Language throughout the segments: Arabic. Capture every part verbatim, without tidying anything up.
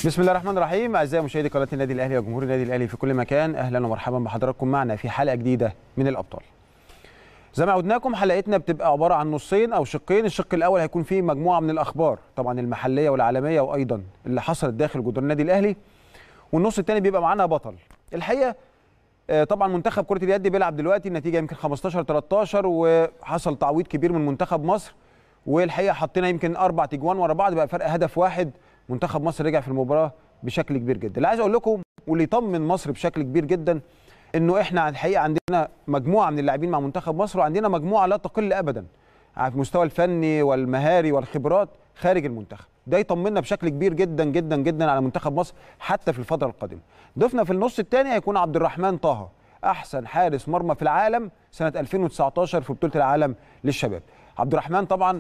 بسم الله الرحمن الرحيم. اعزائي مشاهدي قناه النادي الاهلي وجمهور النادي الاهلي في كل مكان، اهلا ومرحبا بحضراتكم معنا في حلقه جديده من الابطال. زي ما عودناكم حلقتنا بتبقى عباره عن نصين او شقين. الشق الاول هيكون فيه مجموعه من الاخبار طبعا المحليه والعالميه وايضا اللي حصلت داخل جدران النادي الاهلي، والنص الثاني بيبقى معانا بطل. الحقيقه طبعا منتخب كره اليد بيلعب دلوقتي، النتيجه يمكن خمستاشر تلتاشر وحصل تعويض كبير من منتخب مصر، والحقيقه حطينا يمكن اربع تجوان ورا بعض، بقى فرق هدف واحد. منتخب مصر رجع في المباراه بشكل كبير جدا. اللي عايز اقول لكم واللي يطمن مصر بشكل كبير جدا انه احنا الحقيقه عندنا مجموعه من اللاعبين مع منتخب مصر، وعندنا مجموعه لا تقل ابدا على المستوى الفني والمهاري والخبرات خارج المنتخب. ده يطمنا بشكل كبير جدا جدا جدا على منتخب مصر حتى في الفتره القادمه. ضفنا في النص الثاني هيكون عبد الرحمن طه، احسن حارس مرمى في العالم سنه ألفين وتسعتاشر في بطوله العالم للشباب. عبد الرحمن طبعا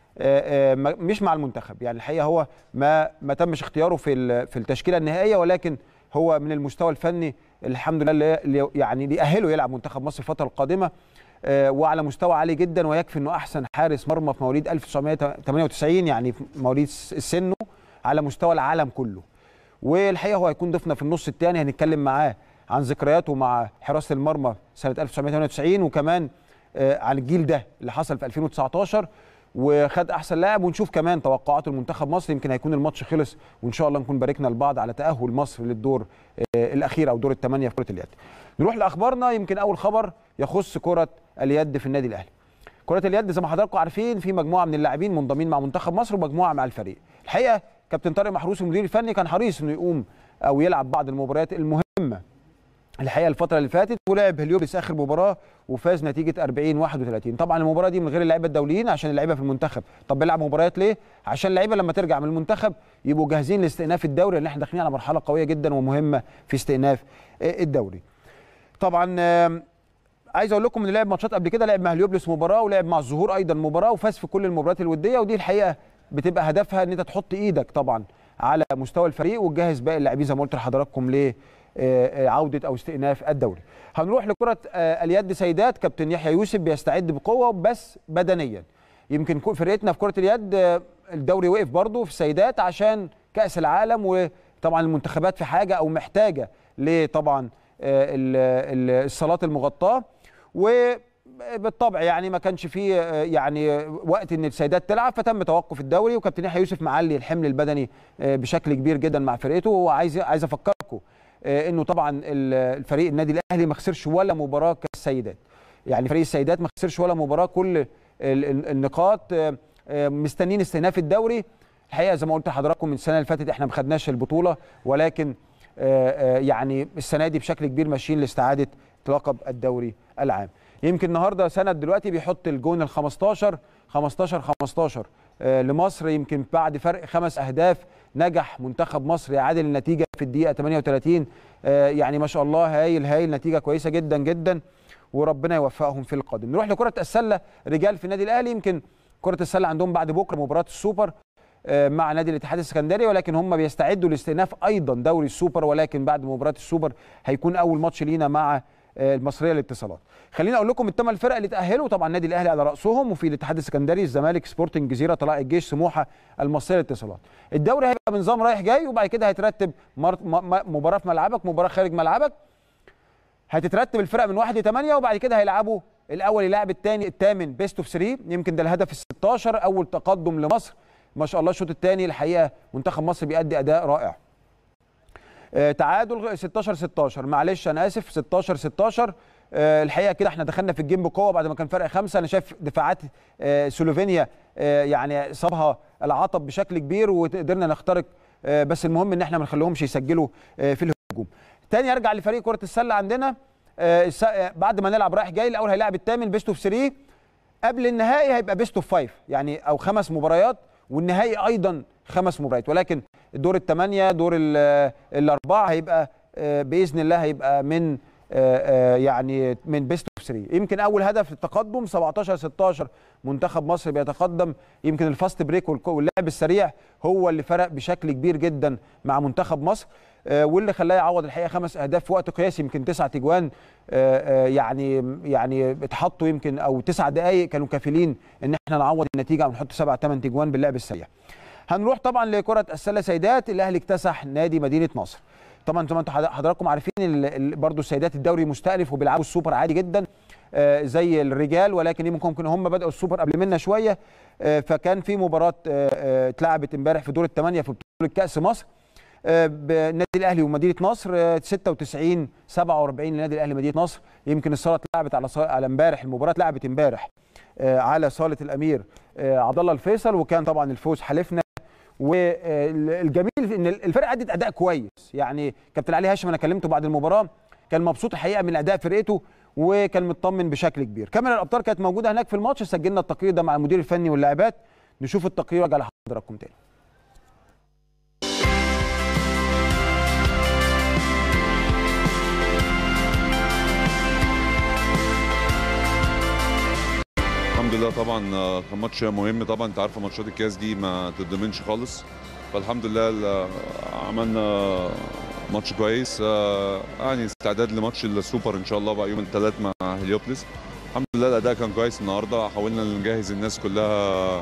مش مع المنتخب، يعني الحقيقه هو ما ما تمش اختياره في في التشكيله النهائيه، ولكن هو من المستوى الفني الحمد لله اللي يعني ليأهله يلعب منتخب مصر الفتره القادمه، وعلى مستوى عالي جدا، ويكفي انه احسن حارس مرمى في مواليد ألف وتسعمائة وثمانية وتسعين، يعني في مواليد سنه على مستوى العالم كله. والحقيقه هو هيكون ضيفنا في النص الثاني، هنتكلم معاه عن ذكرياته مع حراسه المرمى سنه ألف وتسعمائة وثمانية وتسعين، وكمان عن الجيل ده اللي حصل في ألفين وتسعتاشر وخد احسن لاعب، ونشوف كمان توقعات المنتخب مصر. يمكن هيكون الماتش خلص وان شاء الله نكون باركنا لبعض على تاهل مصر للدور الاخير او دور الثمانيه في كره اليد. نروح لاخبارنا. يمكن اول خبر يخص كره اليد في النادي الاهلي. كره اليد زي ما حضراتكم عارفين في مجموعه من اللاعبين منضمين مع منتخب مصر ومجموعه مع الفريق. الحقيقه كابتن طارق محروس المدير الفني كان حريص انه يقوم او يلعب بعض المباريات المهمه الحقيقه الفتره اللي فاتت، ولعب هليوبلس اخر مباراه وفاز نتيجه أربعين واحد وثلاثين. طبعا المباراه دي من غير اللعيبه الدوليين عشان اللعيبه في المنتخب. طب بيلعب مباريات ليه؟ عشان اللعيبه لما ترجع من المنتخب يبقوا جاهزين لاستئناف الدوري، لان احنا داخلين على مرحله قويه جدا ومهمه في استئناف الدوري. طبعا عايز اقول لكم ان لعب ماتشات قبل كده، لعب مع هليوبلس مباراه ولعب مع الظهور ايضا مباراه وفاز في كل المباريات الوديه، ودي الحقيقه بتبقى هدفها ان انت تحط ايدك طبعا على مستوى الفريق وتجهز باقي اللاعبين زي ما قلت لحضراتكم ل عودة أو استئناف الدوري. هنروح لكرة اليد سيدات. كابتن يحيى يوسف بيستعد بقوة بس بدنيا. يمكن فرقتنا في كرة اليد الدوري وقف برضه في السيدات عشان كأس العالم، وطبعا المنتخبات في حاجة أو محتاجة لطبعا الصالات المغطاة، وبالطبع يعني ما كانش فيه يعني وقت ان السيدات تلعب، فتم توقف الدوري. وكابتن يحيى يوسف معلي الحمل البدني بشكل كبير جدا مع فرقته. وعايز عايز افكركم انه طبعا الفريق النادي الاهلي ما خسرش ولا مباراه كالسيدات، يعني فريق السيدات ما خسرش ولا مباراه، كل النقاط مستنين استئناف الدوري. الحقيقه زي ما قلت لحضراتكم من السنه اللي فاتت احنا ما خدناش البطوله، ولكن يعني السنه دي بشكل كبير ماشيين لاستعاده لقب الدوري العام. يمكن النهارده سند دلوقتي بيحط الجون ال خمستاشر خمستاشر خمستاشر لمصر، يمكن بعد فرق خمس اهداف نجح منتخب مصر يعادل النتيجه في الدقيقه ثمانية وثلاثين. يعني ما شاء الله هايل هايل، نتيجه كويسه جدا جدا، وربنا يوفقهم في القادم. نروح لكره السله رجال في النادي الاهلي. يمكن كره السله عندهم بعد بكره مباراه السوبر مع نادي الاتحاد السكندري، ولكن هم بيستعدوا لاستئناف ايضا دوري السوبر، ولكن بعد مباراه السوبر هيكون اول ماتش لينا مع المصريه للاتصالات. خليني اقول لكم الثمان فرق اللي تاهلوا، طبعا النادي الاهلي على راسهم، وفي الاتحاد السكندري الزمالك سبورتنج الجزيره طلائع الجيش سموحه المصريه للاتصالات. الدوري هيبقى بنظام رايح جاي، وبعد كده هيترتب مباراه في ملعبك مباراه خارج ملعبك، هتترتب الفرق من واحد لثمانية، وبعد كده هيلعبوا الاول يلاعب الثاني الثامن بيست اوف ثلاثة. يمكن ده الهدف ال ستاشر، اول تقدم لمصر ما شاء الله. الشوط الثاني الحقيقه منتخب مصر بيأدي اداء رائع. آه تعادل ستاشر ستاشر، معلش انا اسف ستاشر ستاشر. آه الحقيقه كده احنا دخلنا في الجيم بقوه بعد ما كان فرق خمسه. انا شايف دفاعات آه سلوفينيا آه يعني صابها العطب بشكل كبير وقدرنا نخترق، آه بس المهم ان احنا ما نخليهمش يسجلوا آه في الهجوم. تاني ارجع لفريق كره السله عندنا. آه بعد ما نلعب رايح جاي، الاول هيلاعب الثامن بيست اوف ثلاثة، قبل النهائي هيبقى بيست اوف خمسة، يعني او خمس مباريات، والنهائي ايضا خمس مباريات، ولكن الدور الثمانيه دور الاربعه هيبقى باذن الله هيبقى من يعني من بيست اوف ثلاثة. يمكن اول هدف التقدم سبعتاشر ستاشر منتخب مصر بيتقدم. يمكن الفاست بريك واللعب السريع هو اللي فرق بشكل كبير جدا مع منتخب مصر، واللي خلاه يعوض الحقيقه خمس اهداف في وقت قياسي. يمكن تسع تجوان يعني يعني اتحطوا، يمكن او تسع دقائق كانوا كافلين ان احنا نعوض النتيجه او نحط سبع ثمان تجوان باللعب السريع. هنروح طبعا لكره السله سيدات، الاهلي اكتسح نادي مدينه نصر. طبعا زي ما انتم حضراتكم عارفين برضو السيدات الدوري مستأنف وبيلعبوا السوبر عادي جدا زي الرجال، ولكن ممكن هم بدأوا السوبر قبل منا شويه. فكان في مباراه اتلعبت امبارح في دور الثمانيه في بطوله كأس مصر بالنادي الاهلي ومدينه نصر، ستة وتسعين سبعة وأربعين لنادي الاهلي مدينه نصر. يمكن الصاله اتلعبت على على امبارح، المباراه اتلعبت امبارح على صاله الامير عبد الله الفيصل، وكان طبعا الفوز حلفنا. والجميل ان الفرقه ادت اداء كويس، يعني كابتن علي هاشم انا كلمته بعد المباراه كان مبسوط الحقيقه من اداء فرقته وكان مطمن بشكل كبير. كاميرا الابطال كانت موجوده هناك في الماتش، سجلنا التقرير ده مع المدير الفني واللاعبات. نشوف التقرير وارجع لحضراتكم تاني. الحمد لله طبعا كان ماتش مهم. طبعا انت عارفه ماتشات الكاس دي ما تتضمنش خالص، فالحمد لله عملنا ماتش كويس، يعني استعداد لماتش السوبر ان شاء الله بقى يوم الثلاث مع هليوبلس. الحمد لله الاداء كان كويس النهارده، حاولنا نجهز الناس كلها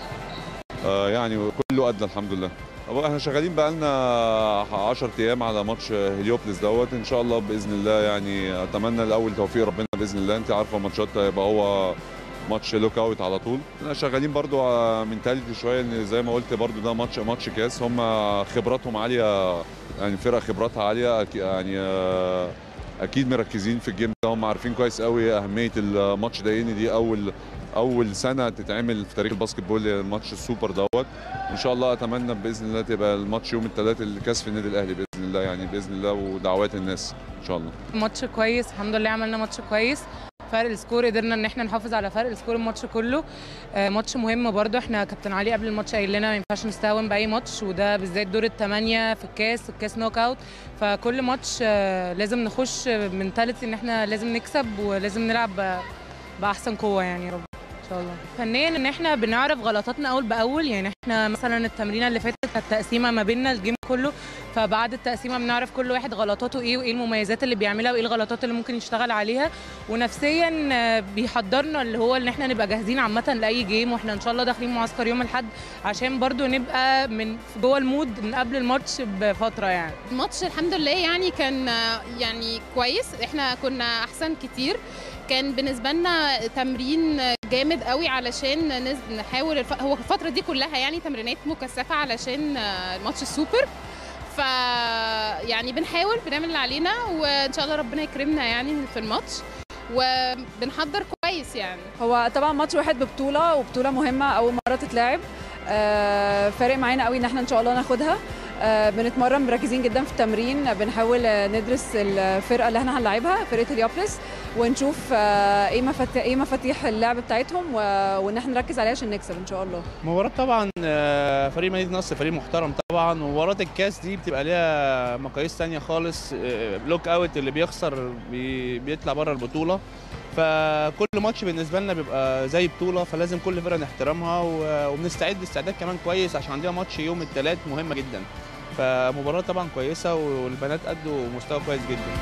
يعني كله ادى الحمد لله. احنا شغالين بقى لنا عشرة ايام على ماتش هليوبلس دوت ان شاء الله باذن الله. يعني اتمنى الاول توفيق ربنا باذن الله. انت عارفه ماتشات هيبقى هو ماتش لوك اوت على طول. احنا شغالين برضو منتاليتي شويه ان زي ما قلت برضو ده ماتش ماتش كاس، هم خبراتهم عاليه، يعني فرقه خبراتها عاليه، يعني اكيد مركزين في الجيم ده. هم عارفين كويس قوي اهميه الماتش ده، ان دي اول اول سنه تتعمل في تاريخ الباسكت بول ماتش السوبر دوت. ان شاء الله اتمنى باذن الله تبقى الماتش يوم الثلاث الكاس في النادي الاهلي باذن الله، يعني باذن الله ودعوات الناس ان شاء الله. ماتش كويس الحمد لله، عملنا ماتش كويس. فرق السكور قدرنا ان احنا نحافظ على فرق السكور الماتش كله. آه ماتش مهم برضو. احنا كابتن علي قبل الماتش قايل لنا ما ينفعش نستهون باي ماتش، وده بالذات دور الثمانيه في الكاس الكاس نوك اوت. فكل ماتش آه لازم نخش منتاليتي ان احنا لازم نكسب ولازم نلعب باحسن قوه يعني يا رب ان شاء الله. فنيا ان احنا بنعرف غلطاتنا اول باول، يعني احنا مثلا التمرينه اللي فاتت كانت تقسيمه ما بيننا الجيم كله، فبعد التقسيمه بنعرف كل واحد غلطاته ايه وايه المميزات اللي بيعملها وايه الغلطات اللي ممكن يشتغل عليها. ونفسيا بيحضرنا اللي هو ان احنا نبقى جاهزين عامه لاي جيم. واحنا ان شاء الله داخلين معسكر يوم الاحد عشان برضو نبقى من جوه المود من قبل الماتش بفتره. يعني الماتش الحمد لله يعني كان يعني كويس، احنا كنا احسن كتير. كان بالنسبه لنا تمرين جامد قوي علشان نحاول الف... هو الفتره دي كلها يعني تمرينات مكثفه علشان الماتش السوبر. ف يعني بنحاول بنعمل اللي علينا وان شاء الله ربنا يكرمنا يعني في الماتش وبنحضر كويس. يعني هو طبعا ماتش واحد ببطوله وبطوله مهمه اول مره تتلعب، فارق معانا قوي ان احنا ان شاء الله ناخدها. بنتمرن مركزين جدا في التمرين، بنحاول ندرس الفرقه اللي احنا هنلعبها فرقه هليوبلس ونشوف ايه مفاتيح ايه مفاتيح اللعب بتاعتهم وان احنا نركز عليها عشان نكسب ان شاء الله. مباراه طبعا فريق مدينه نصر فريق محترم طبعا، ومباراه الكاس دي بتبقى ليها مقاييس ثانيه خالص. بلوك اوت اللي بيخسر بيطلع بره البطوله، فكل ماتش بالنسبه لنا بيبقى زي بطوله، فلازم كل فرقه نحترمها وبنستعد استعداد كمان كويس عشان عندنا ماتش يوم الثلاث مهمه جدا. فمباراه طبعا كويسه والبنات ادوا مستوى كويس جدا.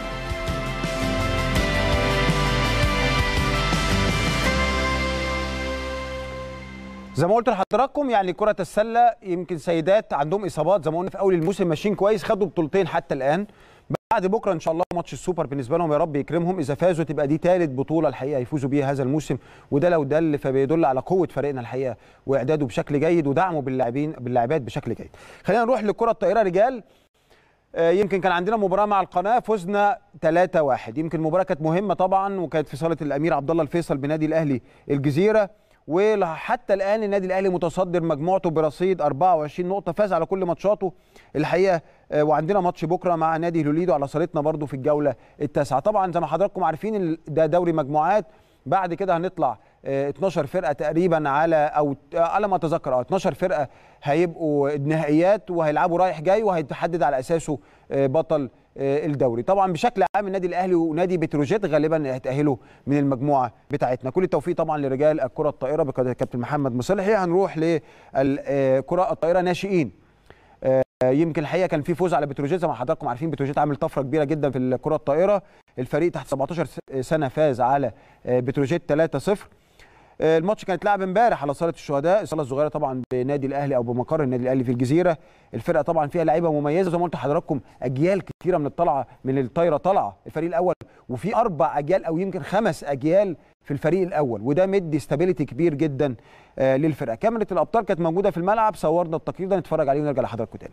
زي ما قلت لحضراتكم يعني كرة السلة يمكن سيدات عندهم إصابات زي ما قلنا في أول الموسم، ماشيين كويس، خدوا بطولتين حتى الآن. بعد بكره ان شاء الله ماتش السوبر بالنسبه لهم، يا رب يكرمهم. اذا فازوا تبقى دي ثالث بطوله الحقيقه يفوزوا بيها هذا الموسم، وده لو دل فبيدل على قوه فريقنا الحقيقه واعداده بشكل جيد ودعمه باللاعبين باللاعبات بشكل جيد. خلينا نروح لكره الطائره رجال. يمكن كان عندنا مباراه مع القناه فزنا ثلاثة واحد. يمكن المباراه كانت مهمه طبعا وكانت في صاله الامير عبد الله الفيصل بنادي الاهلي الجزيره، وحتى الان النادي الاهلي متصدر مجموعته برصيد أربعة وعشرين نقطه، فاز على كل ماتشاته الحقيقه. وعندنا ماتش بكره مع نادي هلوليدو على صالتنا برضو في الجوله التاسعه. طبعا زي ما حضراتكم عارفين ده دوري مجموعات، بعد كده هنطلع اتناشر فرقه تقريبا على او على ما اتذكر اه اتناشر فرقه هيبقوا نهائيات وهيلعبوا رايح جاي وهيتحدد على اساسه بطل الدوري. طبعا بشكل عام النادي الاهلي ونادي بتروجيت غالبا هيتاهلوا من المجموعه بتاعتنا. كل التوفيق طبعا لرجال الكره الطائره بقياده الكابتن محمد مصلحي. هنروح للكره الطائره ناشئين. يمكن الحقيقه كان في فوز على بتروجيت، زي ما حضراتكم عارفين بتروجيت عامل طفره كبيره جدا في الكره الطائره. الفريق تحت سبعتاشر سنه فاز على بتروجيت ثلاثة صفر. الماتش كان اتلعب امبارح على صاله الشهداء، الصاله الصغيره طبعا بنادي الاهلي او بمقر النادي الاهلي في الجزيره. الفرقه طبعا فيها لعيبه مميزه زي ما قلت لحضراتكم، اجيال كثيره من الطلعه من الطايره طالعه الفريق الاول، وفي اربع اجيال او يمكن خمس اجيال في الفريق الاول، وده مدي استابيليتي كبير جدا آه للفرقه. كاميرا الابطال كانت موجوده في الملعب، صورنا التقرير ده نتفرج عليه ونرجع لحضراتكم تاني.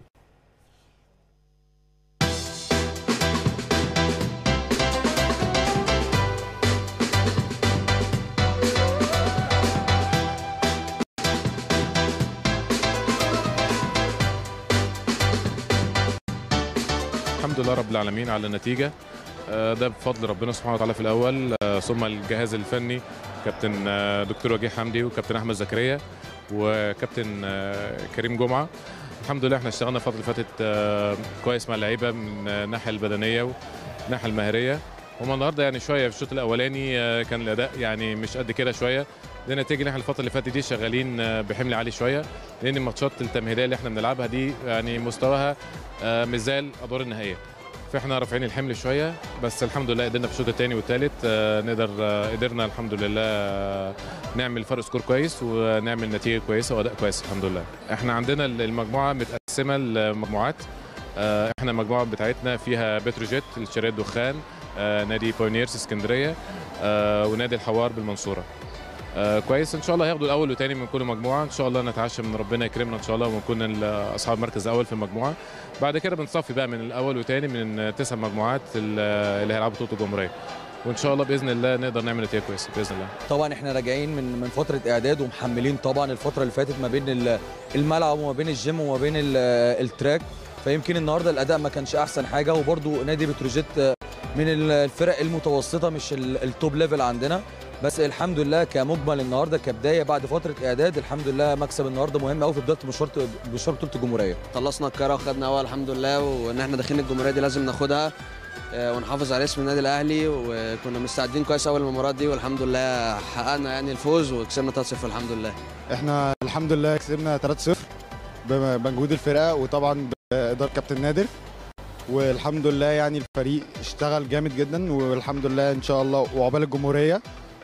الحمد لله رب العالمين على النتيجة، ده بفضل ربنا سبحانه وتعالى في الأول، ثم الجهاز الفني كابتن دكتور وجيه حمدي وكابتن أحمد زكريا وكابتن كريم جمعة. الحمد لله احنا اشتغلنا الفترة اللي فاتت كويس مع اللعيبة من الناحية البدنية والناحية المهرية. هما النهارده يعني شوية في الشوط الأولاني كان الأداء يعني مش قد كده شوية، ده نتيجة ان احنا الفترة اللي فاتت دي شغالين بحمل عالي شوية، لأن الماتشات التمهيدية اللي احنا بنلعبها دي يعني مستواها مش زي الأدوار النهائية، فاحنا رافعين الحمل شويه. بس الحمد لله قدرنا في الشوط الثاني والثالث نقدر قدرنا الحمد لله نعمل فرق سكور كويس ونعمل نتيجه كويسه واداء كويس الحمد لله. احنا عندنا المجموعه متقسمه لمجموعات، احنا المجموعه بتاعتنا فيها بتروجيت الشرقيه الدخان، نادي بونيرس اسكندريه، ونادي الحوار بالمنصوره. آه كويس، ان شاء الله هياخدوا الاول والثاني من كل مجموعه، ان شاء الله نتعشى من ربنا يكرمنا ان شاء الله ونكون اصحاب مركز اول في المجموعه. بعد كده بنصفي بقى من الاول والثاني من تسع مجموعات اللي هيلعبوا بطوله الجمهوريه، وان شاء الله باذن الله نقدر نعمل نتيجه كويسه باذن الله. طبعا احنا راجعين من من فتره اعداد ومحملين طبعا الفتره اللي فاتت ما بين الملعب وما بين الجيم وما بين التراك، فيمكن النهارده الاداء ما كانش احسن حاجه، وبرده نادي بتروجيت من الفرق المتوسطه مش التوب ليفل عندنا، بس الحمد لله كمجمل النهارده كبدايه بعد فتره اعداد الحمد لله مكسب النهارده مهم قوي في بدايه مشوار مشوار بطوله الجمهوريه. خلصنا القاهره وخدنا اول الحمد لله، وان احنا داخلين الجمهوريه دي لازم ناخدها ونحافظ على اسم النادي الاهلي، وكنا مستعدين كويس اول المباراه دي والحمد لله حققنا يعني الفوز وكسبنا ثلاثة صفر الحمد لله. احنا الحمد لله كسبنا ثلاثة صفر بمجهود الفرقه وطبعا باداره كابتن نادر، والحمد لله يعني الفريق اشتغل جامد جدا والحمد لله ان شاء الله وعقبال الجمهوريه.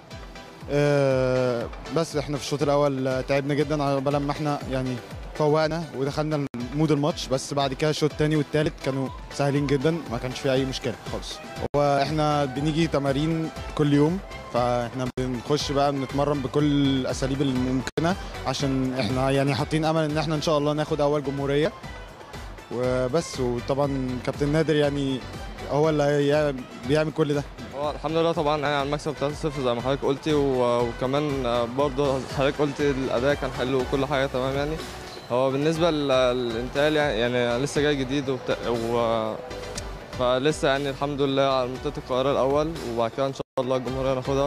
أه بس احنا في الشوط الاول تعبنا جدا على بال ما احنا يعني فوقنا ودخلنا مود الماتش، بس بعد كده الشوط الثاني والثالث كانوا سهلين جدا ما كانش في اي مشكله خالص. واحنا بنيجي تمارين كل يوم، فاحنا بنخش بقى بنتمرن بكل الاساليب الممكنه عشان احنا يعني حاطين امل ان احنا ان شاء الله ناخد اول جمهوريه وبس. وطبعا كابتن نادر يعني هو اللي بيعمل كل ده. هو الحمد لله طبعا يعني على المكسب ثلاثة صفر زي ما حضرتك قلتي، وكمان برضه حضرتك قلتي الاداء كان حلو وكل حاجه تمام. يعني هو بالنسبه للانتقال يعني, يعني لسه جاي جديد وبت... و... فلسه يعني الحمد لله على منطقه القاهره الاول، وبعد كده ان شاء الله الجمهوريه ناخدها.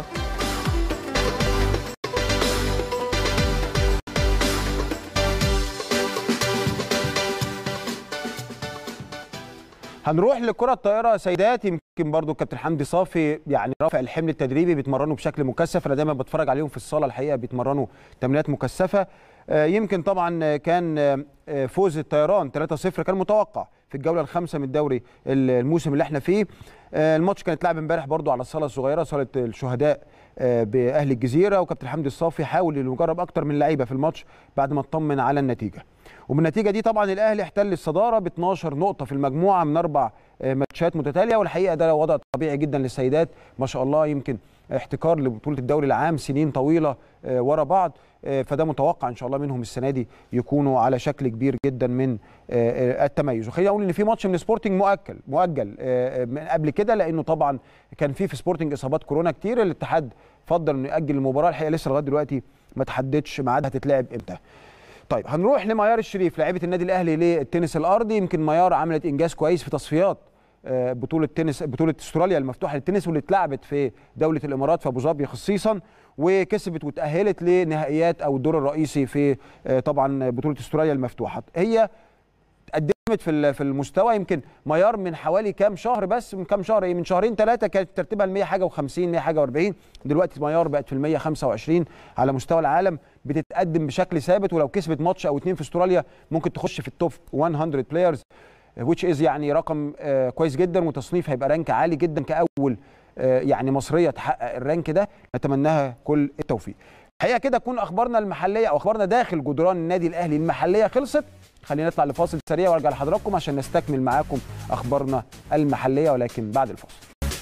هنروح لكرة الطائرة سيدات، يمكن برضو الكابتن حمدي صافي يعني رافع الحمل التدريبي، بيتمرنوا بشكل مكثف، انا دايما بتفرج عليهم في الصالة الحقيقة بيتمرنوا تمرينات مكثفة. يمكن طبعا كان فوز الطيران ثلاثة صفر كان متوقع في الجولة الخامسة من الدوري الموسم اللي احنا فيه. الماتش كان اتلعب امبارح برضو على الصالة الصغيرة صالة الشهداء بأهل الجزيرة، وكابتن حمدي الصافي حاول انه يجرب اكتر من لعيبة في الماتش بعد ما اطمن على النتيجة. وبالنتيجه دي طبعا الاهلي احتل الصداره ب اتناشر نقطه في المجموعه من اربع ماتشات متتاليه، والحقيقه ده وضع طبيعي جدا للسيدات ما شاء الله، يمكن احتكار لبطوله الدوري العام سنين طويله ورا بعض، فده متوقع ان شاء الله منهم السنه دي يكونوا على شكل كبير جدا من التميز. وخليني اقول ان في ماتش من سبورتنج مؤجل مؤجل من قبل كده، لانه طبعا كان في في سبورتنج اصابات كورونا كتير، الاتحاد فضل انه ياجل المباراه، الحقيقه لسه لغايه دلوقتي ما تحددش ميعادها هتتلعب امتى. طيب هنروح لميار الشريف لاعبه النادي الاهلي للتنس الارضي. يمكن ميار عملت انجاز كويس في تصفيات بطوله تنس بطوله استراليا المفتوحه للتنس، واللي اتلعبت في دوله الامارات في ابو ظبي خصيصا، وكسبت وتاهلت لنهائيات او الدور الرئيسي في طبعا بطوله استراليا المفتوحه. هي قدمت في في المستوى، يمكن ميار من حوالي كام شهر، بس من كام شهر ايه من شهرين ثلاثه كانت ترتيبها ال مية حاجه و50 مية حاجه و40، دلوقتي ميار بقت في ال مية خمسة وعشرين على مستوى العالم، بتتقدم بشكل ثابت، ولو كسبت ماتش او اتنين في استراليا ممكن تخش في التوب مية بلايرز which is يعني رقم آه كويس جدا، وتصنيف هيبقى رانك عالي جدا كاول آه يعني مصريه تحقق الرانك ده، نتمناها كل التوفيق. الحقيقه كده تكون اخبارنا المحليه او اخبارنا داخل جدران النادي الاهلي المحليه خلصت. خلينا نطلع لفاصل سريع وارجع لحضراتكم عشان نستكمل معاكم اخبارنا المحليه ولكن بعد الفاصل.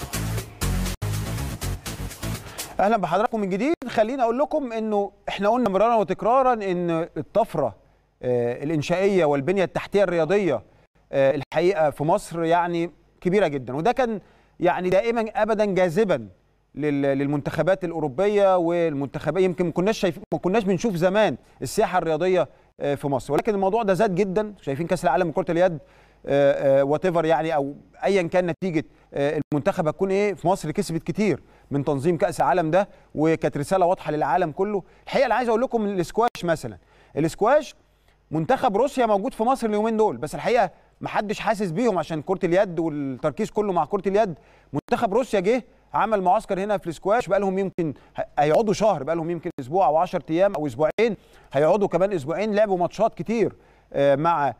اهلا بحضراتكم من جديد. خليني اقول لكم انه احنا قلنا مرارا وتكرارا ان الطفره الانشائيه والبنيه التحتيه الرياضيه الحقيقه في مصر يعني كبيره جدا، وده كان يعني دائما ابدا جاذبا للمنتخبات الاوروبيه والمنتخبات. يمكن ما كناش شايفين ما كناش بنشوف زمان السياحه الرياضيه في مصر، ولكن الموضوع ده زاد جدا. شايفين كاس العالم لكره اليد وات ايفر يعني او ايا كان نتيجه المنتخب هتكون ايه، في مصر كسبت كتير من تنظيم كاس العالم ده، وكانت رساله واضحه للعالم كله. الحقيقه اللي عايز اقول لكم الاسكواش مثلا، الاسكواش منتخب روسيا موجود في مصر اليومين دول، بس الحقيقه ما حدش حاسس بيهم عشان كره اليد والتركيز كله مع كره اليد. منتخب روسيا جه عمل معسكر هنا في الاسكواش، بقى لهم يمكن هيقعدوا شهر، بقى لهم يمكن اسبوع او عشرة ايام او اسبوعين، هيقعدوا كمان اسبوعين. لعبوا ماتشات كتير مع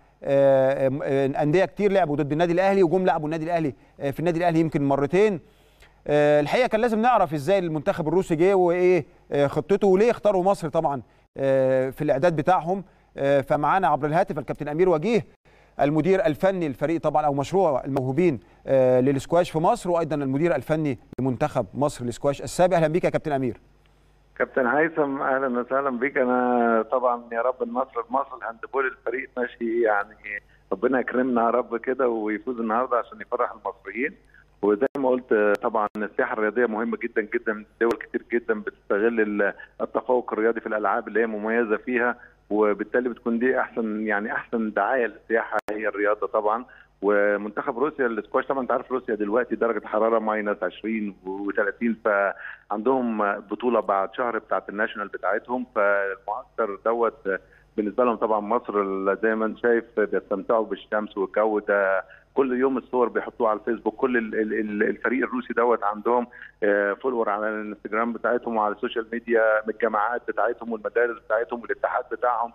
انديه كتير، لعبوا ضد النادي الاهلي وجم لعبوا النادي الاهلي في النادي الاهلي يمكن مرتين. الحقيقه كان لازم نعرف ازاي المنتخب الروسي جه وايه خطته وليه اختاروا مصر طبعا في الاعداد بتاعهم. فمعانا عبر الهاتف الكابتن امير وجيه المدير الفني للفريق طبعا او مشروع الموهوبين للسكواش في مصر، وايضا المدير الفني لمنتخب مصر للسكواش السابق. اهلا بيك يا كابتن امير. كابتن هيثم اهلا وسهلا بيك. انا طبعا يا رب النصر بمصر، الهاندبول الفريق ماشي يعني ربنا يكرمنا يا رب كده ويفوز النهارده عشان يفرح المصريين. وزي ما قلت طبعا السياحه الرياضيه مهمه جدا جدا، دول كتير جدا بتستغل التفوق الرياضي في الالعاب اللي هي مميزه فيها، وبالتالي بتكون دي احسن يعني احسن دعايه للسياحه هي الرياضه طبعا. ومنتخب روسيا الاسكواش طبعا انت عارف روسيا دلوقتي درجه حراره ماينس عشرين وثلاثين، فعندهم بطوله بعد شهر بتاعت الناشونال بتاعتهم، فالمعسكر دوت بالنسبه لهم طبعا مصر زي ما انت شايف بيستمتعوا بالشمس والجو ده. كل يوم الصور بيحطوها على الفيسبوك، كل الفريق الروسي دوت عندهم فولور على الانستجرام بتاعتهم وعلى السوشيال ميديا من الجامعات بتاعتهم والمدارس بتاعتهم والاتحاد بتاعهم.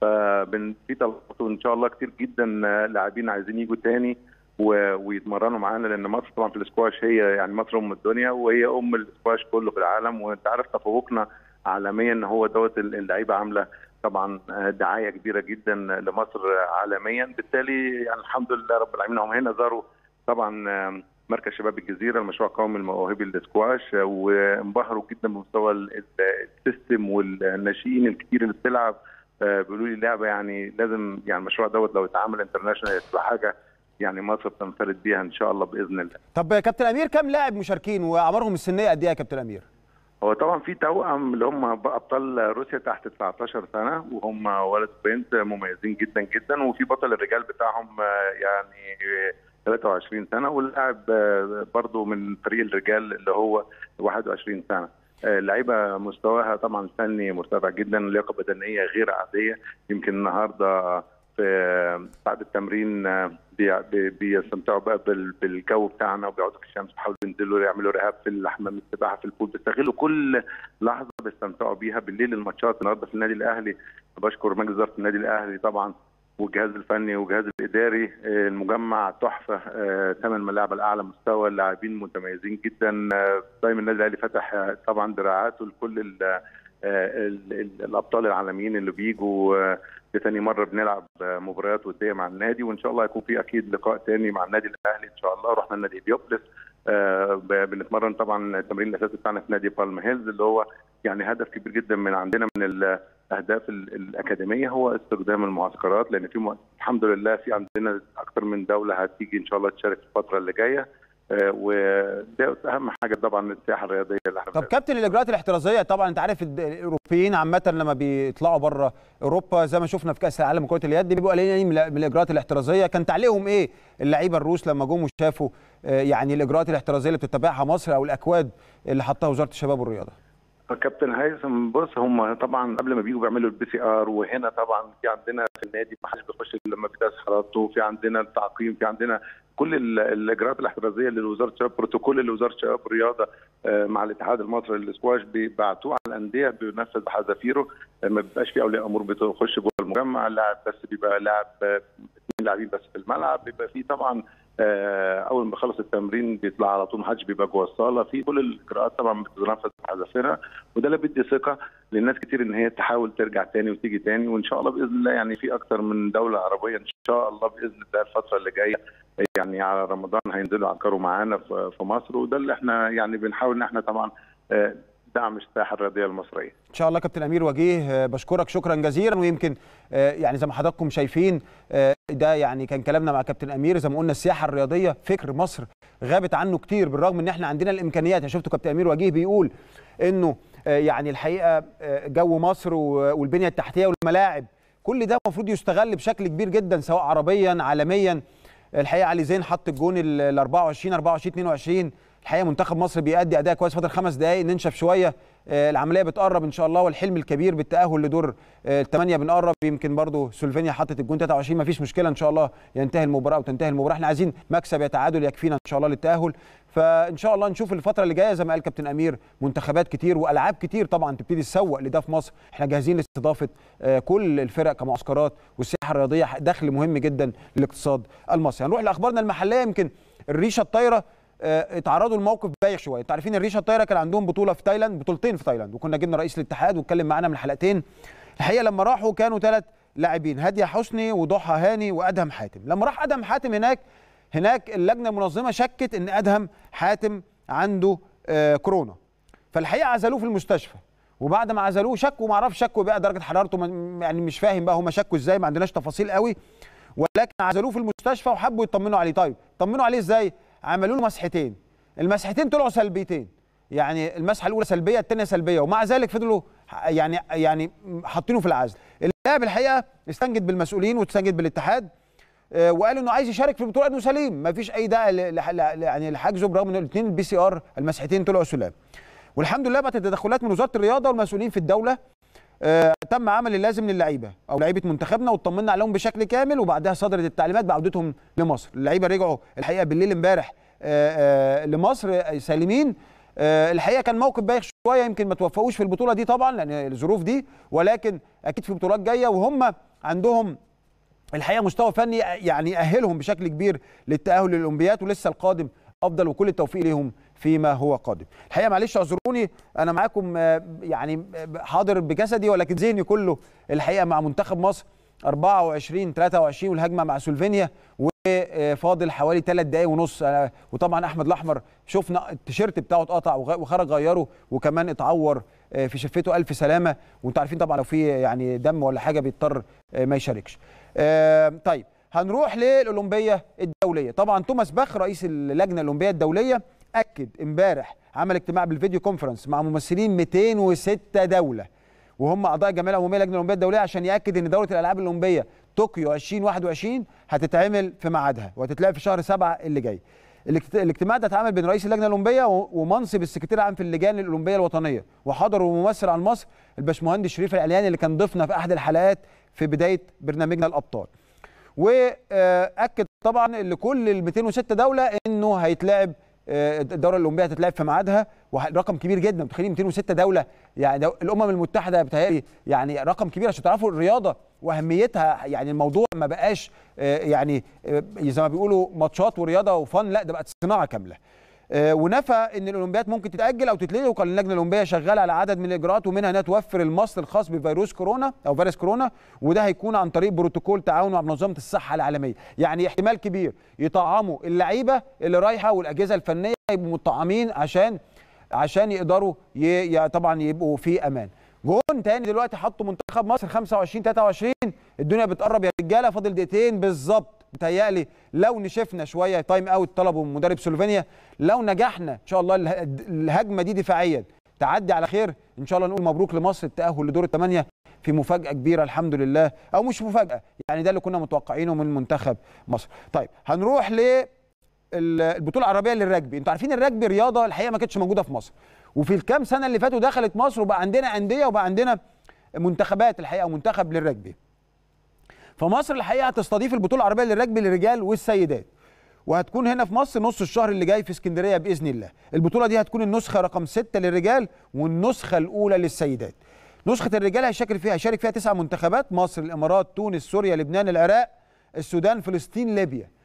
ففي طلبات ان شاء الله كتير جدا لاعبين عايزين يجوا تاني ويتمرنوا معانا، لان مصر طبعا في الاسكواش هي يعني مصر ام الدنيا وهي ام الاسكواش كله في العالم، وانت عارف تفوقنا عالميا ان هو دوت اللعيبه عامله طبعا دعايه كبيره جدا لمصر عالميا. بالتالي يعني الحمد لله رب العالمين هم هنا زاروا طبعا مركز شباب الجزيره المشروع القومي المواهبي للاسكواش، وانبهروا جدا بمستوى السيستم والناشئين الكتير اللي بتلعب. بيقولوا لي اللعبه يعني لازم يعني المشروع دوت لو اتعمل انترناشونال تبقى حاجه يعني مصر بتنفرد بيها ان شاء الله باذن الله. طب يا كابتن امير كم لاعب مشاركين واعمارهم السنيه قد ايه يا كابتن امير؟ هو طبعا في توأم اللي هم ابطال روسيا تحت تسعتاشر سنه وهم ولد وبنت مميزين جدا جدا، وفي بطل الرجال بتاعهم يعني ثلاثة وعشرين سنه، واللاعب برضه من فريق الرجال اللي هو واحد وعشرين سنه. اللعيبه مستواها طبعا فني مرتفع جدا، لياقه بدنيه غير عاديه. يمكن النهارده في بعد التمرين بيستمتعوا بقى بالجو بتاعنا وبيقعدوا في الشمس، بيحاولوا ينزلوا يعملوا رهاب في حمام السباحه في البول، بيستغلوا كل لحظه بيستمتعوا بيها. بالليل الماتشات النهارده في النادي الاهلي، بشكر مجلس اداره النادي الاهلي طبعا والجهاز الفني والجهاز الاداري. المجمع تحفه، ثمان ملاعب على اعلى مستوى، اللاعبين متميزين جدا. دايما النادي الاهلي فتح طبعا دراعاته لكل ال ال ال الابطال العالميين اللي بيجوا. لتاني مره بنلعب مباريات وديه مع النادي، وان شاء الله هيكون في اكيد لقاء تاني مع النادي الاهلي ان شاء الله. رحنا النادي بيوبلس بنتمرن طبعا التمرين الاساسي بتاعنا في نادي بالم هيلز، اللي هو يعني هدف كبير جدا من عندنا من الاهداف الاكاديميه هو استخدام المعسكرات، لان في م... الحمد لله في عندنا اكثر من دوله هتيجي ان شاء الله تشارك في الفتره اللي جايه، وده اهم حاجه طبعا السياحه الرياضيه اللي احنا. طب كابتن الاجراءات الاحترازيه طبعا انت عارف الاوروبيين عامه لما بيطلعوا بره اوروبا زي ما شفنا في كاس العالم كره اليد بيبقوا قليلين من الاجراءات الاحترازيه، كان تعليقهم ايه اللعيبه الروس لما جم وشافوا يعني الاجراءات الاحترازيه اللي بتتبعها مصر او الاكواد اللي حطها وزاره الشباب والرياضه؟ كابتن هيثم بص، هم طبعا قبل ما بيجوا بيعملوا البي سي ار، وهنا طبعا في عندنا في النادي ما حدش بيخش لما بيقاس حرارته، في عندنا التعقيم، في عندنا كل الاجراءات الاحترازيه اللي وزاره الشباب، بروتوكول اللي وزاره الشباب والرياضه مع الاتحاد المصري للاسكواش بيبعتوه على الانديه بينفذ بحذافيره. ما بيبقاش في اولياء امور بتخش جوه المجمع، اللاعب بس بيبقى لاعب اثنين لاعبين بس في الملعب، بيبقى في طبعا اول ما بيخلص التمرين بيطلع على طول، ما حدش بيبقى جوه الصاله، في كل الاجراءات طبعا بتتنفذ بحذافيرها، وده اللي بيدي ثقه للناس كتير ان هي تحاول ترجع تاني وتيجي تاني. وان شاء الله باذن الله يعني في اكتر من دوله عربيه ان شاء الله باذن الله الفتره اللي جايه يعني على رمضان هينزلوا يعكروا معانا في مصر، وده اللي احنا يعني بنحاول ان احنا طبعا دعم الساحه الرياضيه المصريه. ان شاء الله. كابتن امير وجيه بشكرك شكرا جزيلا. ويمكن يعني زي ما حضراتكم شايفين ده يعني كان كلامنا مع كابتن امير، زي ما قلنا السياحه الرياضيه فكر مصر غابت عنه كتير، بالرغم ان احنا عندنا الامكانيات. يعني شفتوا كابتن امير وجيه بيقول انه يعني الحقيقه جو مصر والبنيه التحتيه والملاعب كل ده المفروض يستغل بشكل كبير جدا سواء عربيا عالميا. الحقيقه علي زين حط الجون ال أربعة وعشرين أربعة وعشرين اتنين وعشرين. الحقيقه منتخب مصر بيأدي اداء كويس، فاضل خمس دقائق ننشف شويه، العمليه بتقرب ان شاء الله، والحلم الكبير بالتاهل لدور الثمانيه بنقرب. يمكن برضو سلوفينيا حطت الجون تلاتة وعشرين، ما فيش مشكله ان شاء الله ينتهي المباراه وتنتهي المباراه، احنا عايزين مكسب يا تعادل يكفينا ان شاء الله للتاهل. فان شاء الله نشوف الفتره اللي جايه زي ما قال كابتن امير منتخبات كتير والعاب كتير طبعا تبتدي تسوق لده في مصر. احنا جاهزين لاستضافه كل الفرق كمعسكرات، والسياحه الرياضيه دخل مهم جدا للاقتصاد المصري. هنروح لاخبارنا المحليه. يمكن الريشه الطايره اتعرضوا لموقف بايخ شويه. انتوا عارفين الريشه الطايره كان عندهم بطوله في تايلاند، بطولتين في تايلاند، وكنا جبنا رئيس الاتحاد واتكلم معانا من حلقتين. الحقيقه لما راحوا كانوا ثلاث لاعبين، هاديه حسني وضحى هاني وادهم حاتم. لما راح ادهم حاتم هناك هناك اللجنه المنظمه شكت ان ادهم حاتم عنده آه كورونا، فالحقيقه عزلوه في المستشفى. وبعد ما عزلوه شكوا، ما اعرفش شكوا بقى درجه حرارته، يعني مش فاهم بقى هم شكوا ازاي، ما عندناش تفاصيل قوي، ولكن عزلوه في المستشفى وحبوا يطمنوا عليه. طيب طمنوا عليه ازاي؟ عملوا له مسحتين، المسحتين طلعوا سلبيتين، يعني المسحه الاولى سلبيه الثانيه سلبيه، ومع ذلك فضلوا يعني يعني حاطينه في العزل. اللاعب الحقيقه استنجد بالمسؤولين واستنجد بالاتحاد آه وقال انه عايز يشارك في البطوله، انه سليم، ما فيش اي داعي يعني لحجزه، برغم ان الاثنين البي سي ار المسحتين طلعوا سلام. والحمد لله بقت التدخلات من وزاره الرياضه والمسؤولين في الدوله. آه تم عمل اللازم للعيبه او لعيبه منتخبنا، واطمنا عليهم بشكل كامل، وبعدها صدرت التعليمات بعودتهم لمصر. اللعيبه رجعوا الحقيقه بالليل امبارح آه آه لمصر سالمين. آه الحقيقه كان موقف بايخ شويه، يمكن ما توفقوش في البطوله دي طبعا لان الظروف دي، ولكن اكيد في بطولات جايه، وهم عندهم الحقيقه مستوى فني يعني يأهلهم بشكل كبير للتأهل للأولمبياد، ولسه القادم افضل، وكل التوفيق ليهم فيما هو قادم. الحقيقه معلش اعذروني انا معاكم يعني حاضر بجسدي، ولكن ذهني كله الحقيقه مع منتخب مصر أربعة وعشرين تلاتة وعشرين والهجمه مع سلوفينيا، وفاضل حوالي ثلاث دقائق ونص. وطبعا احمد الاحمر شفنا التيشيرت بتاعه اتقطع وخرج غيره، وكمان اتعور في شفته، الف سلامه. وانتوا عارفين طبعا لو في يعني دم ولا حاجه بيضطر ما يشاركش. طيب هنروح للاولمبيه الدوليه. طبعا توماس باخ رئيس اللجنه الاولمبيه الدوليه اكد امبارح، عمل اجتماع بالفيديو كونفرنس مع ممثلين مئتين وستة دوله وهم اعضاء الجمعيه العموميه للجنه الاولمبيه الدوليه، عشان ياكد ان دوره الالعاب الاولمبيه طوكيو ألفين وواحد وعشرين هتتعمل في ميعادها وهتتلعب في شهر سبعة اللي جاي. الاجتماع ده اتعمل بين رئيس اللجنه الاولمبيه ومنصب السكرتير العام في اللجان الاولمبيه الوطنيه، وحضروا ممثل عن مصر الباشمهندس شريف العلياني اللي كان ضيفنا في احد الحلقات في بدايه برنامجنا الابطال. واكد طبعا لكل ال مئتين وستة دوله انه هيتلعب الدوره الاولمبيه هتتلعب في ميعادها، ورقم كبير جدا. متخيلين مئتين وستة دوله، يعني الامم المتحده بتهيألي يعني رقم كبير عشان تعرفوا الرياضه واهميتها. يعني الموضوع ما بقاش يعني زي ما بيقولوا ماتشات ورياضه وفن، لا ده بقت صناعه كامله. ونفى ان الاولمبياد ممكن تتاجل او تتلغي، وقال اللجنه الاولمبيه شغاله على عدد من الاجراءات، ومنها انها توفر المصل الخاص بفيروس كورونا او فيروس كورونا، وده هيكون عن طريق بروتوكول تعاون مع منظمه الصحه العالميه. يعني احتمال كبير يطعموا اللعيبه اللي رايحه والاجهزه الفنيه يبقوا مطعمين عشان عشان يقدروا ي... طبعا يبقوا في امان. جون تاني دلوقتي حطوا منتخب مصر خمسة وعشرين تلاتة وعشرين، الدنيا بتقرب يا رجاله، فاضل دقيقتين بالظبط. متهيألي لو نشفنا شويه تايم اوت طلبوا من مدرب سلوفينيا، لو نجحنا ان شاء الله الهجمه دي دفاعيا تعدي على خير، ان شاء الله نقول مبروك لمصر التأهل لدور الثمانيه في مفاجاه كبيره الحمد لله، او مش مفاجاه يعني ده اللي كنا متوقعينه من منتخب مصر. طيب هنروح ل البطوله العربيه للرجبي. انتوا عارفين الرجبي رياضه الحقيقه ما كانتش موجوده في مصر، وفي الكام سنه اللي فاتوا دخلت مصر وبقى عندنا انديه وبقى عندنا منتخبات الحقيقه ومنتخب للرجبي. فمصر الحقيقه هتستضيف البطوله العربيه للرجبي للرجال والسيدات، وهتكون هنا في مصر نص الشهر اللي جاي في اسكندريه باذن الله. البطوله دي هتكون النسخه رقم ستة للرجال والنسخه الاولى للسيدات. نسخه الرجال هيشارك فيها هيشارك فيها تسع منتخبات: مصر، الامارات، تونس، سوريا، لبنان، العراق، السودان، فلسطين، ليبيا.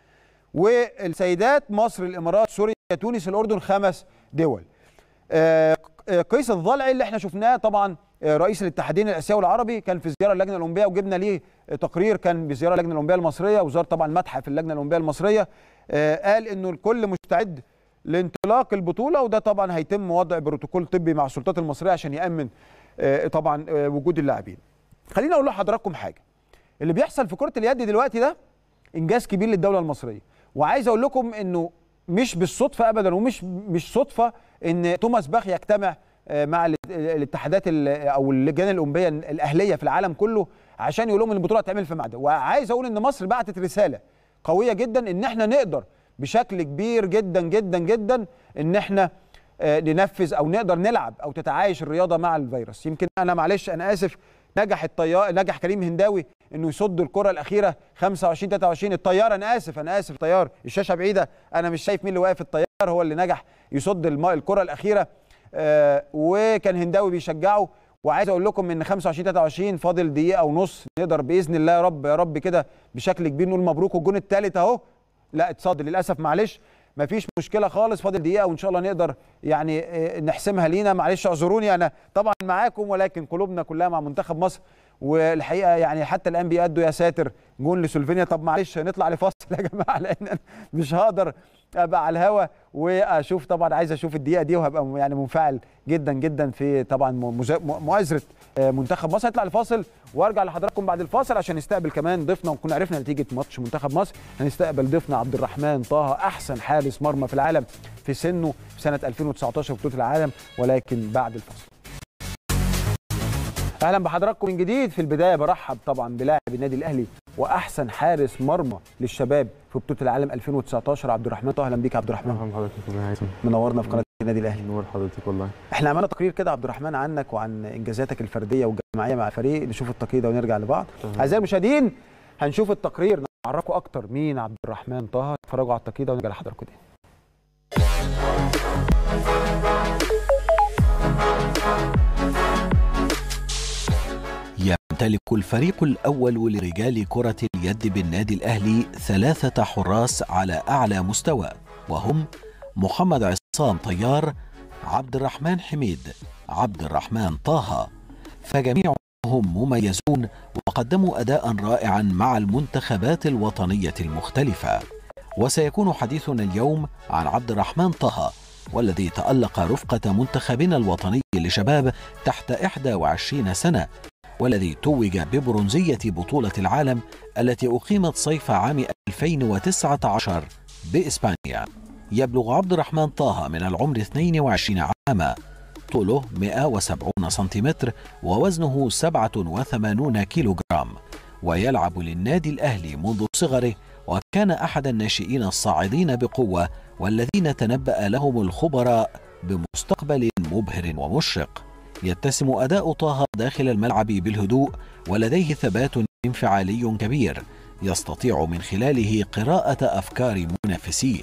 والسيدات مصر، الامارات، سوريا، تونس، الاردن، خمس دول. قيس الضلعي اللي احنا شفناه طبعا رئيس الاتحادين الاسيوي والعربي كان في زياره اللجنه الاولمبيه، وجبنا ليه تقرير كان بزياره اللجنه الاولمبيه المصريه، وزاره طبعا متحف اللجنه الاولمبيه المصريه. قال انه الكل مستعد لانطلاق البطوله، وده طبعا هيتم وضع بروتوكول طبي مع السلطات المصريه عشان يامن طبعا وجود اللاعبين. خليني اقول لحضراتكم حاجه، اللي بيحصل في كره اليد دلوقتي ده انجاز كبير للدوله المصريه، وعايز اقول لكم انه مش بالصدفه ابدا، ومش مش صدفه ان توماس باخ يجتمع مع الاتحادات او اللجان الاولمبيه الاهليه في العالم كله عشان يقول لهم ان البطوله هتتعمل في ميعادها. وعايز اقول ان مصر بعتت رساله قويه جدا ان احنا نقدر بشكل كبير جدا جدا جدا ان احنا ننفذ او نقدر نلعب او تتعايش الرياضه مع الفيروس. يمكن انا معلش انا اسف، نجح الطيار نجح كريم هنداوي انه يصد الكره الاخيره خمسة وعشرين ثلاثة وعشرين. الطيار انا اسف انا اسف طيار، الشاشه بعيده انا مش شايف مين اللي واقف، الطيار هو اللي نجح يصد الكره الاخيره، آه وكان هنداوي بيشجعه. وعايز اقول لكم ان خمسة وعشرين ثلاثة وعشرين فاضل دقيقه ونص، نقدر باذن الله يا رب يا رب كده بشكل كبير نقول مبروك. والجون الثالث اهو، لا اتصد للاسف، معلش مفيش مشكله خالص، فاضل دقيقه وان شاء الله نقدر يعني نحسمها لينا. معلش اعذروني انا طبعا معاكم، ولكن قلوبنا كلها مع منتخب مصر، والحقيقه يعني حتى الان بيأدوا يا ساتر جون لسلوفينيا. طب معلش نطلع لفاصل يا جماعه لان مش هقدر ابقى على الهوا واشوف، طبعا عايز اشوف الدقيقه دي وهبقى يعني منفعل جدا جدا في طبعا مؤازره منتخب مصر. هطلع لفاصل وارجع لحضراتكم بعد الفاصل عشان نستقبل كمان ضيفنا، ونكون عرفنا نتيجه ماتش منتخب مصر. هنستقبل ضيفنا عبد الرحمن طه، احسن حارس مرمى في العالم في سنه في سنه ألفين وتسعطاشر في بطوله العالم، ولكن بعد الفاصل. اهلا بحضراتكم من جديد. في البدايه برحب طبعا بلاعب النادي الاهلي واحسن حارس مرمى للشباب في بطوله العالم ألفين وتسعطاشر عبد الرحمن طه. اهلا بيك يا عبد الرحمن. اهلا بحضرتك يا هيثم، منورنا في قناه النادي الاهلي. نور حضرتك والله. احنا عملنا تقرير كده عبد الرحمن عنك وعن انجازاتك الفرديه والجماعيه مع الفريق، نشوف التقرير ده ونرجع لبعض. اعزائي المشاهدين هنشوف التقرير نعرفكم اكتر مين عبد الرحمن طه. اتفرجوا على التقرير ده ونرجع لحضراتكم تاني. يمتلك الفريق الأول لرجال كرة اليد بالنادي الأهلي ثلاثة حراس على أعلى مستوى، وهم محمد عصام طيار، عبد الرحمن حميد، عبد الرحمن طه، فجميعهم مميزون وقدموا أداء رائعا مع المنتخبات الوطنية المختلفة. وسيكون حديثنا اليوم عن عبد الرحمن طه، والذي تألق رفقة منتخبنا الوطني لشباب تحت إحدى وعشرين سنة، والذي توج ببرونزية بطولة العالم التي أقيمت صيف عام ألفين وتسعة عشر بإسبانيا. يبلغ عبد الرحمن طه من العمر اثنين وعشرين عاما، طوله مئة وسبعين سنتيمتر ووزنه سبعة وثمانين كيلوغرام، ويلعب للنادي الأهلي منذ صغره، وكان أحد الناشئين الصاعدين بقوة والذين تنبأ لهم الخبراء بمستقبل مبهر ومشرق. يتسم أداء طه داخل الملعب بالهدوء، ولديه ثبات انفعالي كبير يستطيع من خلاله قراءة أفكار منافسيه.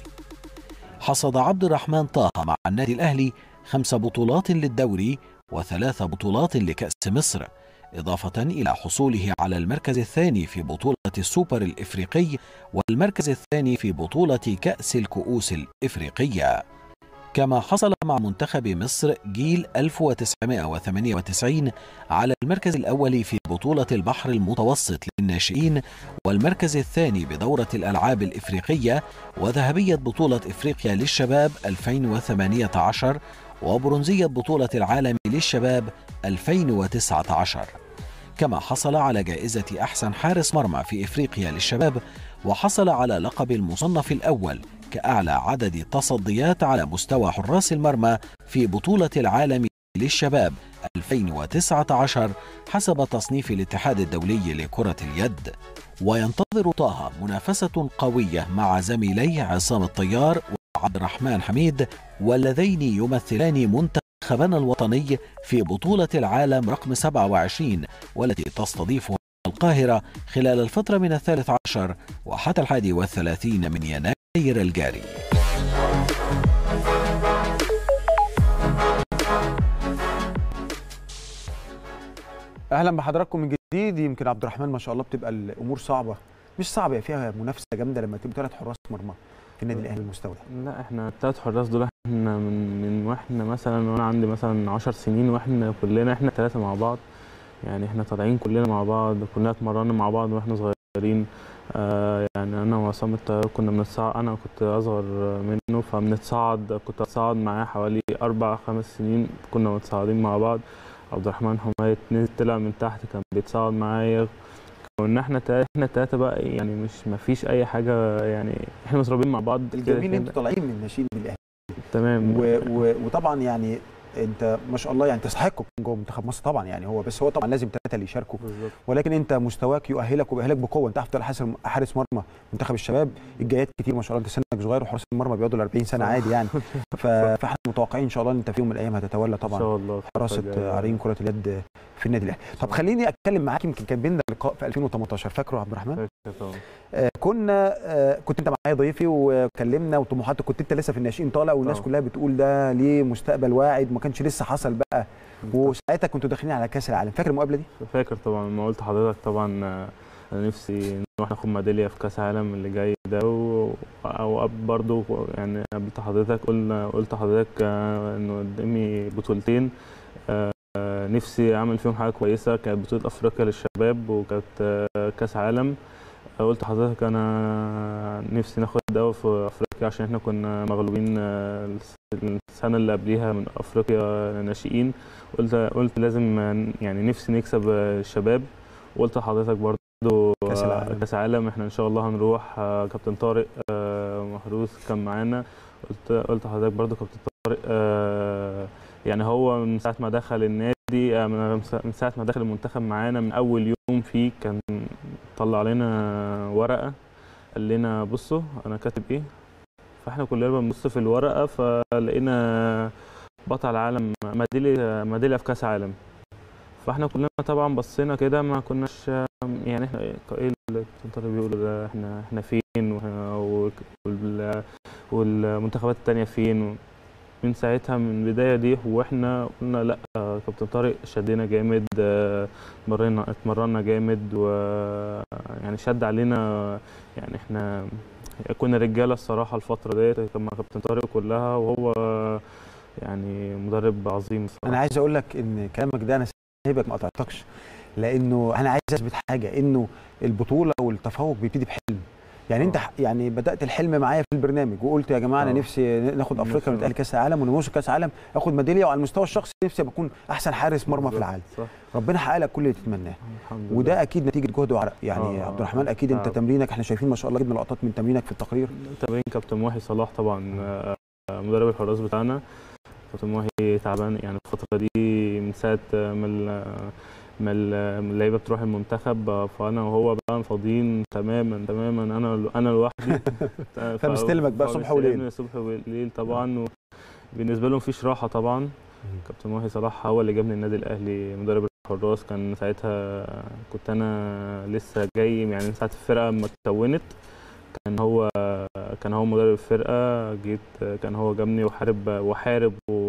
حصد عبد الرحمن طه مع النادي الأهلي خمس بطولات للدوري وثلاث بطولات لكأس مصر، إضافة إلى حصوله على المركز الثاني في بطولة السوبر الإفريقي والمركز الثاني في بطولة كأس الكؤوس الإفريقية. كما حصل مع منتخب مصر جيل ألف وتسعمئة وثمانية وتسعين على المركز الأول في بطولة البحر المتوسط للناشئين، والمركز الثاني بدورة الألعاب الإفريقية، وذهبية بطولة إفريقيا للشباب ألفين وثمانية عشر، وبرونزية بطولة العالم للشباب ألفين وتسعة عشر. كما حصل على جائزة أحسن حارس مرمى في إفريقيا للشباب، وحصل على لقب المصنف الأول كأعلى عدد تصديات على مستوى حراس المرمى في بطولة العالم للشباب ألفين وتسعة عشر حسب تصنيف الاتحاد الدولي لكرة اليد. وينتظر طه منافسة قوية مع زميليه عصام الطيار وعبد الرحمن حميد، واللذين يمثلان منتخبنا الوطني في بطولة العالم رقم سبعة وعشرين، والتي تستضيفها القاهرة خلال الفترة من الثالث عشر وحتى الحادي والثلاثين من يناير الجاري. اهلا بحضراتكم من جديد. يمكن عبد الرحمن ما شاء الله بتبقى الامور صعبه مش صعب يبقى فيها منافسه جامده لما تبقوا ثلاث حراس مرمى في النادي الاهلي المستودع؟ لا احنا الثلاث حراس دول احنا من من واحنا مثلا وانا عندي مثلا عشر سنين واحنا كلنا احنا ثلاثه مع بعض، يعني احنا طالعين كلنا مع بعض، كلنا اتمرنا مع بعض واحنا صغيرين. آه يعني انا وعصام الطيار كنا بنتصعد، انا كنت اصغر منه فبنتصعد، كنت اتصعد معاه حوالي اربع خمس سنين كنا متصاعدين مع بعض. عبد الرحمن حماية نزل طلع من تحت كان بيتصاعد معايا. كنا احنا احنا الثلاثه بقى يعني مش ما فيش اي حاجه، يعني احنا متربيين مع بعض. الجميل انتوا طالعين من ناشئين الاهلي. تمام. و... و... وطبعا يعني انت ما شاء الله يعني تستحق جوه منتخب مصر طبعا، يعني هو بس هو طبعا لازم ثلاثه اللي يشاركوا، ولكن انت مستواك يؤهلك وبيأهلك بقوه. انت هتفضل حارس حارس مرمى منتخب الشباب، الجايات كتير ما شاء الله، انت سنك صغير وحراس المرمى بيقعدوا ل أربعين سنه عادي يعني. فاحنا متوقعين ان شاء الله ان انت في يوم من الايام هتتولى طبعا ان شاء الله حراسه عرين كره اليد في النادي الاهلي. طب خليني اتكلم معاك، يمكن كان بيننا لقاء في ألفين وتمنتاشر، فاكره عبد الرحمن؟ فاكر طبعا. آه كنا آه كنت انت معايا ضيفي وكلمنا وطموحاتك، كنت انت لسه في الناشئين طالع والناس كلها بتقول ده ليه مستقبل واعد، ما كانش لسه حصل بقى، وساعتها كنتوا داخلين على كاس العالم. فاكر المقابله دي؟ فاكر طبعا. ما قلت لحضرتك طبعا انا نفسي نروح ناخد ميداليه في كاس العالم اللي جاي ده، او برضه يعني قابلت حضرتك قلنا قلت لحضرتك انه قدامي بطولتين نفسي اعمل فيهم حاجه كويسه، كانت بطوله افريقيا للشباب وكانت كاس عالم. قلت لحضرتك انا نفسي ناخد دوري في افريقيا عشان احنا كنا مغلوبين السنه اللي قبليها من افريقيا ناشئين. قلت قلت لازم يعني نفسي نكسب الشباب. وقلت لحضرتك برضو كاس العالم كاس العالم احنا ان شاء الله هنروح. كابتن طارق محروس كان معانا. قلت قلت لحضرتك برضو كابتن طارق يعني هو من ساعه ما دخل النادي، من ساعه ما دخل المنتخب معانا من اول يوم فيه كان طلع علينا ورقه قال لنا بصوا انا كاتب ايه، فاحنا كلنا بنبص في الورقه فلقينا بطل العالم ميداليه ميداليه في كاس عالم. فاحنا كلنا طبعا بصينا كده ما كناش يعني احنا ايه اللي كابتن بيقولوا ده، احنا احنا فين والمنتخبات الثانيه فين. من ساعتها من البدايه دي واحنا قلنا لا كابتن طارق شدينا جامد، اتمرنا اتمرنا جامد ويعني شد علينا، يعني احنا كنا رجاله الصراحه الفتره ديت مع كابتن طارق كلها، وهو يعني مدرب عظيم الصراحه. انا عايز اقول لك ان كلامك ده انا سايبك ما قطعتكش، لانه انا عايز اثبت حاجه، انه البطوله والتفوق بيبتدي بحلم. يعني انت يعني بدات الحلم معايا في البرنامج وقلت يا جماعه انا نفسي ناخد افريقيا ونتاهل كاس العالم ونوصل كاس العالم اخد ميداليه، وعلى المستوى الشخصي نفسي ابقى اكون احسن حارس مرمى في العالم. صح. ربنا حقق لك كل اللي تتمناه، وده اكيد نتيجه جهد وعرق. يعني عبد الرحمن اكيد انت تمرينك احنا شايفين ما شاء الله، جبنا لقطات من تمرينك في التقرير. تمرين كابتن محي صلاح طبعا مدرب الحراس بتاعنا. كابتن محي تعبان يعني الفتره دي من ساعه ما ما اللعيبه بتروح المنتخب، فانا وهو بقى فاضيين تماما تماما، انا انا لوحدي. فمستلمك بقى صبح وليل. صبح وليل طبعا، وبالنسبه لهم مفيش راحه طبعا. كابتن محي صلاح هو اللي جابني النادي الاهلي مدرب الحراس. كان ساعتها كنت انا لسه جاي يعني من ساعه الفرقه ما اتكونت، كان هو كان هو مدرب الفرقه. جيت كان هو جابني وحارب وحارب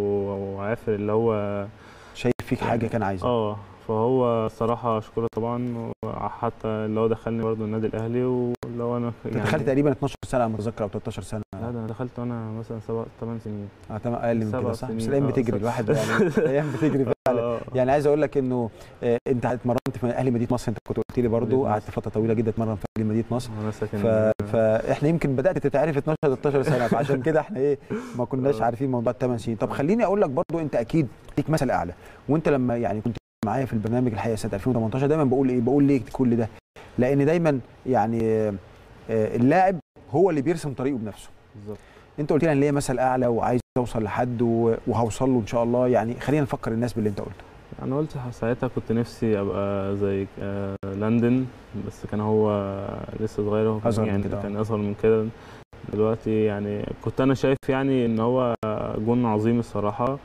وعافر اللي هو شايف فيك حاجه كان عايزها. اه فهو الصراحه اشكره طبعا، وحتى اللي هو دخلني برضه النادي الاهلي، واللي هو انا يعني دخلت تقريبا اتناشر سنه على ما اتذكر او تلتاشر سنه. لا ده انا دخلت وانا مثلا سبع ثمان سنين. اه تمام اقل من كده صح، بس الايام بتجري الواحد يعني الايام بتجري فعلا. يعني عايز اقول لك انه آه انت اتمرنت في اهلي مدينه نصر، انت كنت قلت لي برضه قعدت فتره طويله جدا اتمرن في اهلي مدينه نصر. ف... فاحنا يمكن بدات تتعرف اتناشر تلتاشر سنه، فعشان كده احنا ايه ما كناش عارفين موضوع الثمان سنين. طب خليني اقول لك برضه انت اكيد ليك مثل اعلى، وانت لما يعني كنت معايا في البرنامج الحقيقه سنه ألفين وتمنتاشر دايما بقول ايه بقول ليه كل ده، لان دايما يعني اللاعب هو اللي بيرسم طريقه بنفسه. بالظبط. انت قلت لي انا ليا مثل اعلى وعايز اوصل لحد وهوصل له ان شاء الله، يعني خلينا نفكر الناس باللي انت قلته. انا قلت ساعتها كنت نفسي ابقى زي لندن، بس كان هو لسه صغير يعني كان اصغر من كده. دلوقتي يعني كنت انا شايف يعني ان هو جون عظيم الصراحه.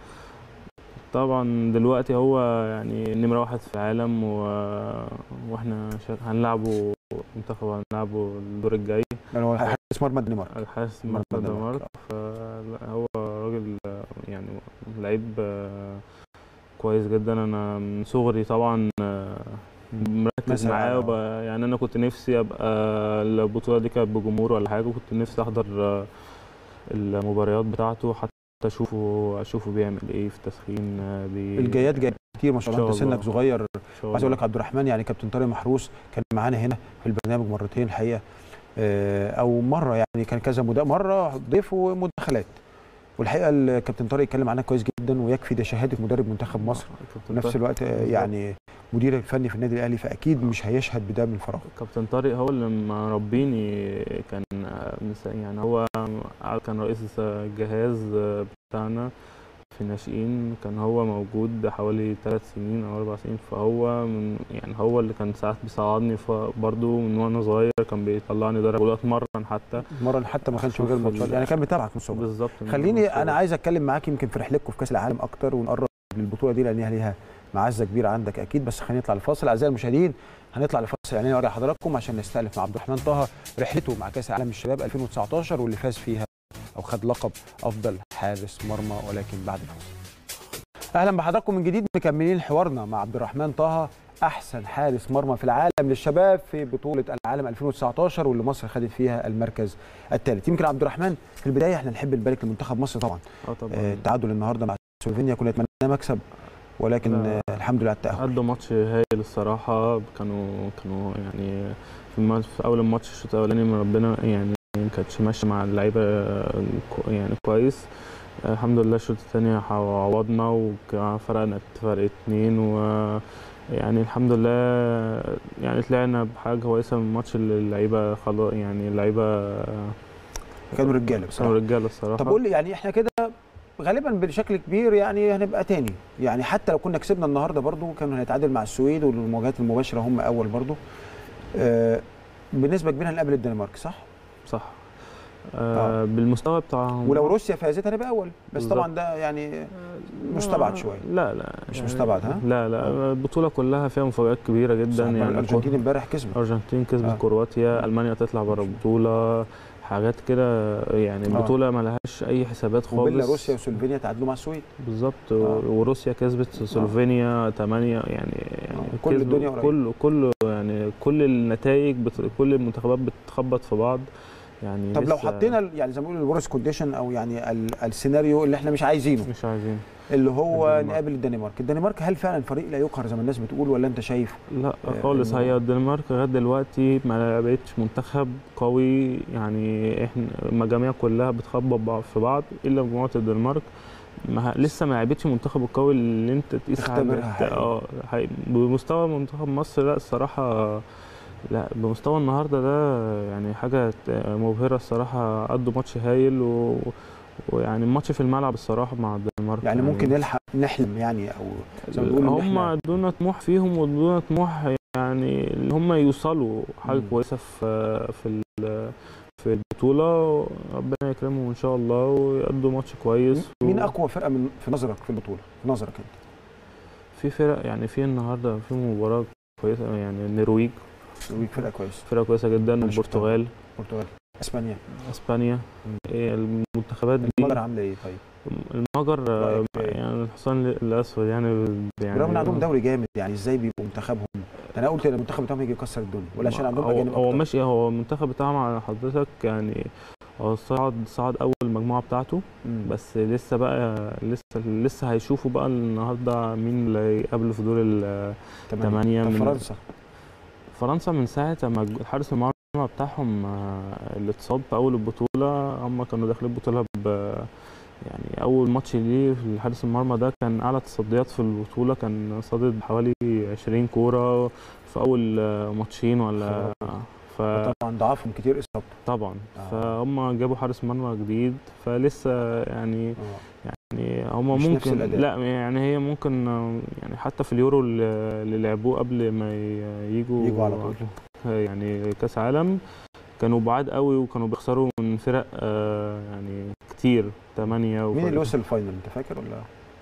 طبعا دلوقتي هو يعني نمره واحد في العالم، و... واحنا هنلعبه منتخب هنلعبه الدور الجاي. يعني هو حارس مرمى الدنمارك. حارس مرمى الدنمارك. فهو راجل يعني لعيب كويس جدا. انا من صغري طبعا مركز معاه وب... يعني انا كنت نفسي ابقى البطوله دي كانت بجمهور ولا حاجه، وكنت نفسي احضر المباريات بتاعته حتى اشوفه اشوفه بيعمل ايه في التسخين. بي... الجايات جايه كتير ما شاء الله، انت سنك صغير. عايز اقول لك عبد الرحمن يعني كابتن طارق محروس كان معانا هنا في البرنامج مرتين الحقيقه، او مره يعني كان كذا مد... مره ضيف ومداخلات، والحقيقه الكابتن طارق اتكلم عنها كويس جدا، ويكفي ده شهاده مدرب منتخب مصر في نفس الوقت يعني مدير الفني في النادي الاهلي، فاكيد مش هيشهد بده من فراغ. كابتن طارق هو اللي مربيني، كان يعني هو كان رئيس الجهاز بتاعنا في الناشئين، كان هو موجود حوالي ثلاث سنين او اربع سنين، فهو من يعني هو اللي كان ساعات بيساعدني برضه من وانا صغير، كان بيطلعني درجه اولى اتمرن حتى اتمرن حتى ما كانش من غير ماتشات يعني كان بيتابعك من صغرك. بالظبط. خليني انا عايز اتكلم معاك يمكن في رحلتكم في كاس العالم اكتر، ونقرب للبطوله دي لان هي ليها معزه كبيره عندك اكيد، بس خلينا نطلع لفاصل. اعزائي المشاهدين هنطلع لفاصل يعني نوري حضراتكم عشان نستألف مع عبد الرحمن طه رحلته مع كاس العالم الشباب ألفين وتسعتاشر واللي فاز فيها او خد لقب افضل حارس مرمى، ولكن بعد الفاصل. اهلا بحضراتكم من جديد، مكملين حوارنا مع عبد الرحمن طه احسن حارس مرمى في العالم للشباب في بطوله العالم ألفين وتسعتاشر واللي مصر خدت فيها المركز الثالث. يمكن عبد الرحمن في البدايه احنا نحب نبارك لمنتخب مصر طبعا. اه طبعا. آه التعادل النهارده مع سلوفينيا كنا نتمنى مكسب، ولكن آه الحمد لله على التاهل. قدوا ماتش هايل الصراحه، كانوا كانوا يعني في, في اول الماتش الشوط الاولاني من ربنا يعني ما كانتش ماشيه مع اللعيبه يعني كويس. الحمد لله الشوط الثاني عوضنا وفرقنا فرق اتنين، ويعني الحمد لله يعني طلعنا بحاجه كويسه من الماتش. اللعيبه خلاص يعني اللعيبه كانوا رجاله كانوا رجاله الصراحه. طب قول لي يعني احنا كده غالبا بشكل كبير يعني هنبقى تاني، يعني حتى لو كنا كسبنا النهارده برضو كانوا هنتعادل مع السويد، والمواجهات المباشره هم اول برضو. آه بنسبه كبيره هنقابل الدنمارك صح؟ صح. آه بالمستوى بتاعهم، ولو روسيا فازت هنبقى اول، بس بالزبط. طبعا ده يعني مستبعد شويه. لا لا مش يعني مستبعد. ها لا لا آه. البطوله كلها فيها مفاجآت كبيره جدا يعني. الارجنتين امبارح كسبت، الارجنتين كسبت آه. كرواتيا، المانيا تطلع بره البطوله، حاجات كده يعني. البطوله آه. ما لهاش اي حسابات خالص. وبيلاروسيا وسلوفينيا تعادلوا مع السويد بالظبط. آه. وروسيا كسبت سلوفينيا ثمانية آه. يعني, يعني آه. كل الدنيا كله كله يعني كل النتائج بت... كل المنتخبات بتخبط في بعض يعني. طب لو حطينا يعني زي ما بيقولوا الورست كونديشن او يعني السيناريو اللي احنا مش عايزينه مش عايزينه اللي هو الدنمارك. نقابل الدنمارك. الدنمارك هل فعلا فريق لا يقهر زي ما الناس بتقول، ولا انت شايف؟ لا خالص. هي الدنمارك لغايه دلوقتي ما بقتش منتخب قوي يعني. احنا المجاميع كلها بتخبط في بعض الا مجموعه الدنمارك ما لسه ما لعبتش منتخب القوي اللي انت تقيس عليه. اه بمستوى منتخب مصر لا الصراحه لا بمستوى النهارده ده يعني حاجه مبهره الصراحه. قدوا ماتش هايل و... ويعني الماتش في الملعب الصراحه مع الدنمارك يعني, يعني ممكن نلحق نحلم يعني، او زي ما بيقولوا هم ادونا طموح فيهم وادونا طموح يعني اللي هم يوصلوا حاجه كويسه في في في البطوله. ربنا يكرمهم ان شاء الله ويقدوا ماتش كويس. مين اقوى فرقه من في نظرك في البطوله في نظرك انت؟ في فرق يعني في النهارده في مباراه كويسه يعني. النرويج النرويج فرقه كويسه فرقه كويسه جدا. البرتغال البرتغال اسبانيا اسبانيا إيه المنتخبات دي. المجر عامله ايه طيب؟ المجر يعني الحصان الاسود يعني يعني برغم ان عندهم دوري جامد يعني ازاي بيبقوا منتخبهم؟ انا قلت ان المنتخب بتاعهم يجي يكسر الدنيا ولا عشان عندهم اجانب اكتر؟ هو ماشي. هو المنتخب بتاعهم على حضرتك يعني هو صعد صعد اول المجموعه بتاعته. مم. بس لسه بقى لسه لسه هيشوفوا بقى النهارده مين اللي هيقابله في دور الثمانيه. من فرنسا فرنسا من ساعه ما حارس المرمى بتاعهم اللي اتصاب في اول البطوله هم كانوا داخلين البطوله ب يعني اول ماتش ليه في حارس المرمى ده كان اعلى تصديات في البطوله، كان صادد حوالي عشرين كوره في اول ماتشين ولا ف طبعا ضعفهم كتير اصابته طبعا. آه. فهم جابوا حارس مرمى جديد فلسه يعني آه. يعني هم ممكن لا يعني هي ممكن يعني حتى في اليورو اللي لعبوه قبل ما يجوا يجوا على طول يعني كاس عالم كانوا بعاد قوي وكانوا بيخسروا من فرق آه يعني كتير ثمانية. مين اللي وصل الفاينل انت فاكر ولا؟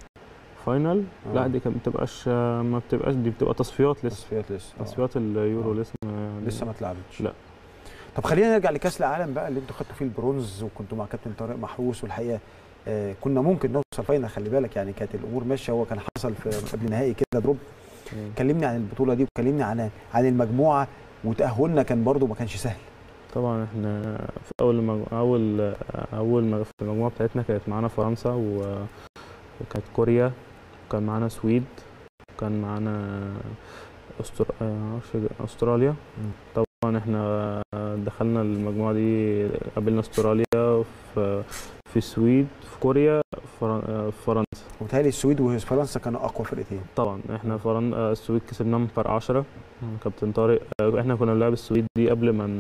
فاينل؟ آه. لا دي ما بتبقاش ما بتبقاش دي بتبقى تصفيات لسه. تصفيات لسه تصفيات اليورو آه. لسه ما لسه ما اتلعبتش. لا. طب خلينا نرجع لكاس العالم بقى اللي انتوا خدتوا فيه البرونز وكنتوا مع كابتن طارق محروس، والحقيقه آه كنا ممكن نوصل فاينل. خلي بالك يعني كانت الامور ماشيه، هو كان حصل في قبل النهائي كده دروب كلمني عن البطوله دي وكلمني عن عن المجموعه، وتاهلنا كان برضو ما كانش سهل. طبعا احنا في اول مج... اول اول مج... في المجموعه بتاعتنا كانت معانا فرنسا و... وكانت كوريا، وكان معانا السويد، وكان معانا أستر... استراليا. طبعا احنا دخلنا المجموعه دي، قابلنا استراليا في في السويد، في كوريا، في فرنسا. وبالتالي السويد وفرنسا كانوا اقوى فرقتين. طبعا احنا فرن... السويد كسبناهم فرق عشرة. كابتن طارق، احنا كنا بنلعب السويد دي قبل ما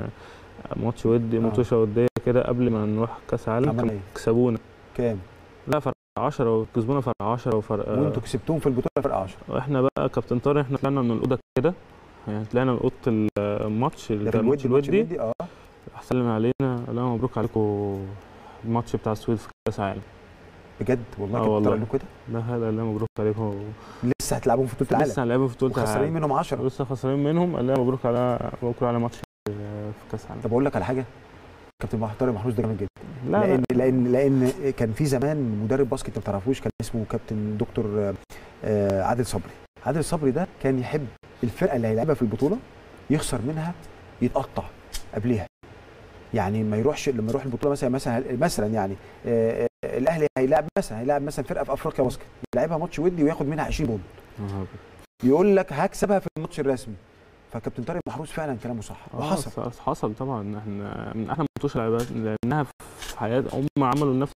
ماتش ودي ماتش وديه كده قبل ما نروح كاس العالم، كسبونا كام؟ لا فرق عشرة، وكسبونا فرق عشرة وفرق وانتوا كسبتوهم في البطوله فرق عشرة. احنا بقى كابتن طارق احنا طلعنا من الاوضه كده، يعني طلعنا من اوضه الماتش الماتش الودي. اه سلم علينا قال لنا مبروك عليكم الماتش بتاع السويد في كاس العالم. بجد والله اه كابتن والله كده؟ لا هذا قال لنا مبروك عليكم. لسه هتلعبوهم في بطوله العالم؟ لسه هنلعبهم في بطوله العالم وخسرانين منهم عشرة. لسه خسرانين منهم، قال لنا مبروك على مبروك على ماتش في كاس العالم. طب اقول لك على حاجه، كابتن طارق محروس ده جامد جدا. لا لان لا. لان لان كان في زمان مدرب باسكت ما تعرفوش، كان اسمه كابتن دكتور عادل صبري. عادل صبري ده كان يحب الفرقه اللي هيلعبها في البطوله يخسر منها يتقطع قبلها، يعني ما يروحش لما يروح البطوله مثلا مثلا مثلا يعني آه الاهلي هيلاعب مثلا هيلاعب مثلا فرقه في افريقيا باسكت، يلعبها ماتش ودي وياخد منها عشرين بونت. يقول لك هكسبها في الماتش الرسمي. فكابتن طارق محروس فعلا كلامه صح وحصل. حصل طبعا. احنا من احلى الماتشات اللي لعبناها في حياتنا. هم عملوا نفس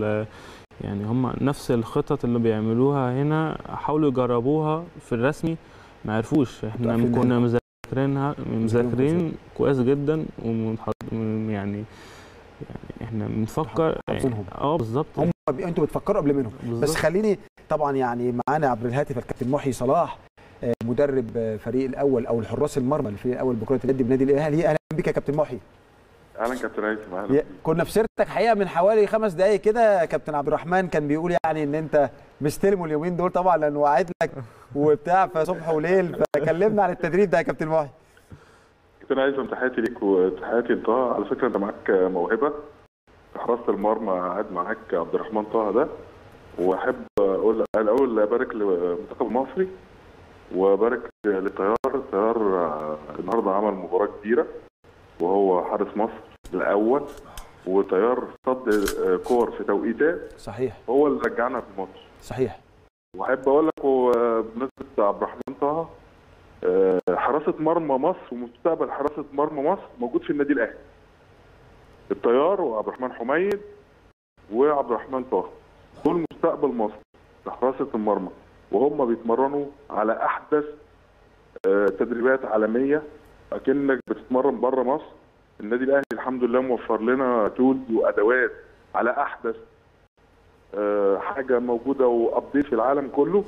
يعني هم نفس الخطط اللي بيعملوها هنا، حاولوا يجربوها في الرسمي ما عرفوش. احنا كنا مذاكرينها مذاكرين كويس جدا، ومن يعني يعني احنا بنفكر حافظينهم. اه بالظبط. هم انتوا بتفكروا قبل منهم. بالزبط. بس خليني طبعا يعني معانا عبر الهاتف الكابتن محي صلاح، مدرب فريق الاول او الحراس المرمى الفريق الاول بكره اليد بنادي الاهلي. اهلا بك يا كابتن محي. اهلا كابتن هيثم. اهلا. كنا في سيرتك حقيقه من حوالي خمس دقائق كده، كابتن عبد الرحمن كان بيقول يعني ان انت مستلمه اليومين دول طبعا لانه وعد لك وبتاع فصبح وليل، فكلمنا عن التدريب ده يا كابتن محي. كابتن هيثم تحياتي ليك وتحياتي لطه. على فكره انت معاك موهبه في حراسه المرمى، قاعد معاك عبد الرحمن طه ده، واحب اقول الاول ابارك للمنتخب المصري وبارك للطيار. الطيار النهارده عمل مباراه كبيره وهو حارس مصر الاول، وطيار صد كور في توقيتات صحيح هو اللي رجعنا في الماتش. صحيح. واحب اقول لك بمناسبه عبد الرحمن طه، حراسه مرمى مصر ومستقبل حراسه مرمى مصر موجود في النادي الاهلي. الطيار وعبد الرحمن حميد وعبد الرحمن طه دول مستقبل مصر لحراسه المرمى، وهم بيتمرنوا على احدث تدريبات عالميه اكنك بتتمرن بره مصر. النادي الاهلي الحمد لله موفر لنا تولز وادوات على احدث حاجه موجوده وابديت في العالم كله.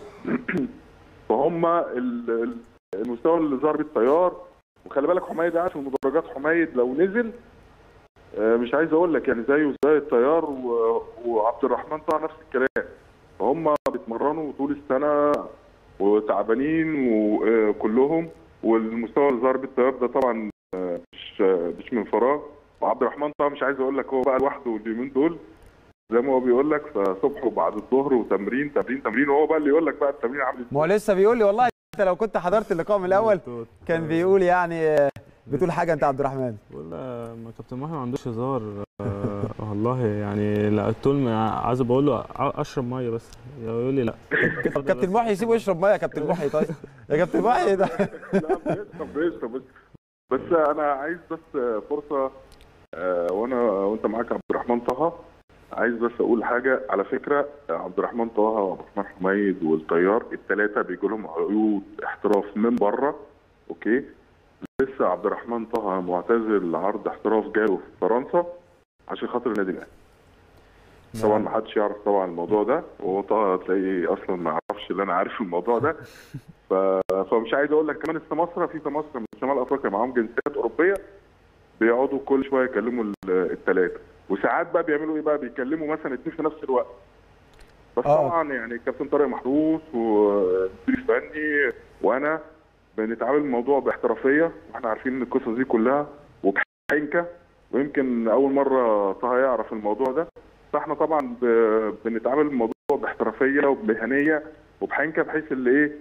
فهم المستوى اللي ظهر بيه الطيار. وخلي بالك حميد قاعد في المدرجات. حميد لو نزل مش عايز اقول لك يعني زيه زي الطيار، وعبد الرحمن طه نفس الكلام. فهم بيتمرنوا طول السنه وتعبانين وكلهم، والمستوى اللي ظهر بيه الطيار ده طبعا مش مش من فراغ. وعبد الرحمن طه مش عايز اقول لك هو بقى لوحده اليومين دول زي ما هو بيقول لك، فصبح وبعد الظهر وتمرين تمرين تمرين، وهو بقى اللي يقول لك بقى التمرين عامل ازاي. ما هو لسه بيقول لي والله انت لو كنت حضرت اللقاء من الاول كان بيقول يعني بتقول حاجه انت عبد الرحمن. والله ما كابتن محي ما عندوش هزار والله يعني. لا طول عايز بقول له اشرب ميه بس يقول لي لا. طب كابتن محي يسيبه يشرب ميه يا كابتن محي. طيب يا كابتن محي ده لا بيشرب بيشرب بس انا عايز بس فرصه وانا وانت معاك عبد الرحمن طه، عايز بس اقول حاجه. على فكره عبد الرحمن طه وعبد الرحمن حميد والطيار الثلاثه بيجوا لهم عقود احتراف من بره. اوكي لسه عبد الرحمن طه معتزل عرض احتراف جاله في فرنسا عشان خاطر النادي الاهلي. طبعا ما حدش يعرف طبعا الموضوع ده، وهو طه تلاقيه اصلا ما يعرفش اللي انا عارف الموضوع ده. ف... فمش عايز اقول لك كمان السماسره في سماسره من شمال افريقيا معاهم جنسيات اوروبيه بيقعدوا كل شويه يكلموا الثلاثه، وساعات بقى بيعملوا ايه بقى بيكلموا مثلا اثنين في نفس الوقت. بس أوه. طبعا يعني الكابتن طارق محروس والمدير الفني وانا بنتعامل الموضوع باحترافيه، واحنا عارفين ان القصص دي كلها وبحنكه، ويمكن اول مره طه يعرف الموضوع ده. فاحنا طبعا بنتعامل الموضوع باحترافيه وبمهنيه وبحنكه، بحيث اللي ايه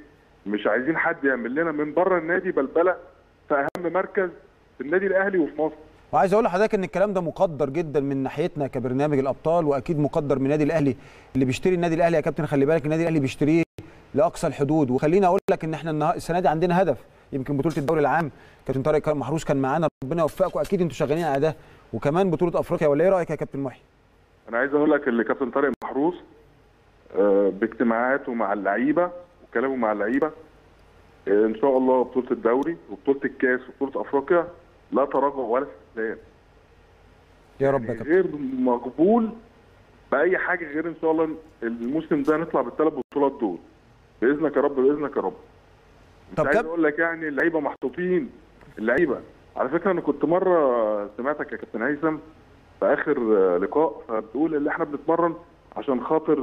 مش عايزين حد يعمل لنا من بره النادي بلبله في اهم مركز في النادي الاهلي وفي مصر. وعايز اقول لحضرتك ان الكلام ده مقدر جدا من ناحيتنا كبرنامج الابطال، واكيد مقدر من النادي الاهلي اللي بيشتري النادي الاهلي. يا كابتن خلي بالك النادي الاهلي بيشتريه لاقصى الحدود. وخليني اقول لك ان احنا السنه دي عندنا هدف، يمكن بطوله الدوري العام كابتن طارق محروس كان معانا، ربنا يوفقكم، اكيد انتوا شغالين على ده، وكمان بطوله افريقيا. ولا ايه رايك يا كابتن محي؟ انا عايز اقول لك اللي كابتن طارق محروس باجتماعاته مع اللعيبه وكلامه مع اللعيبه ان شاء الله بطوله الدوري وبطوله الكاس وبطوله افريقيا لا تراجع ولا استسلام. يا رب يا كابتن. غير مقبول باي حاجه غير ان شاء الله الموسم ده نطلع بالثلاث بطولات دول باذنك يا رب باذنك يا رب. طب عايز اقول لك يعني اللعيبه محطوطين، اللعيبه على فكره انا كنت مره سمعتك يا كابتن هيثم في اخر لقاء فبتقول اللي احنا بنتمرن عشان خاطر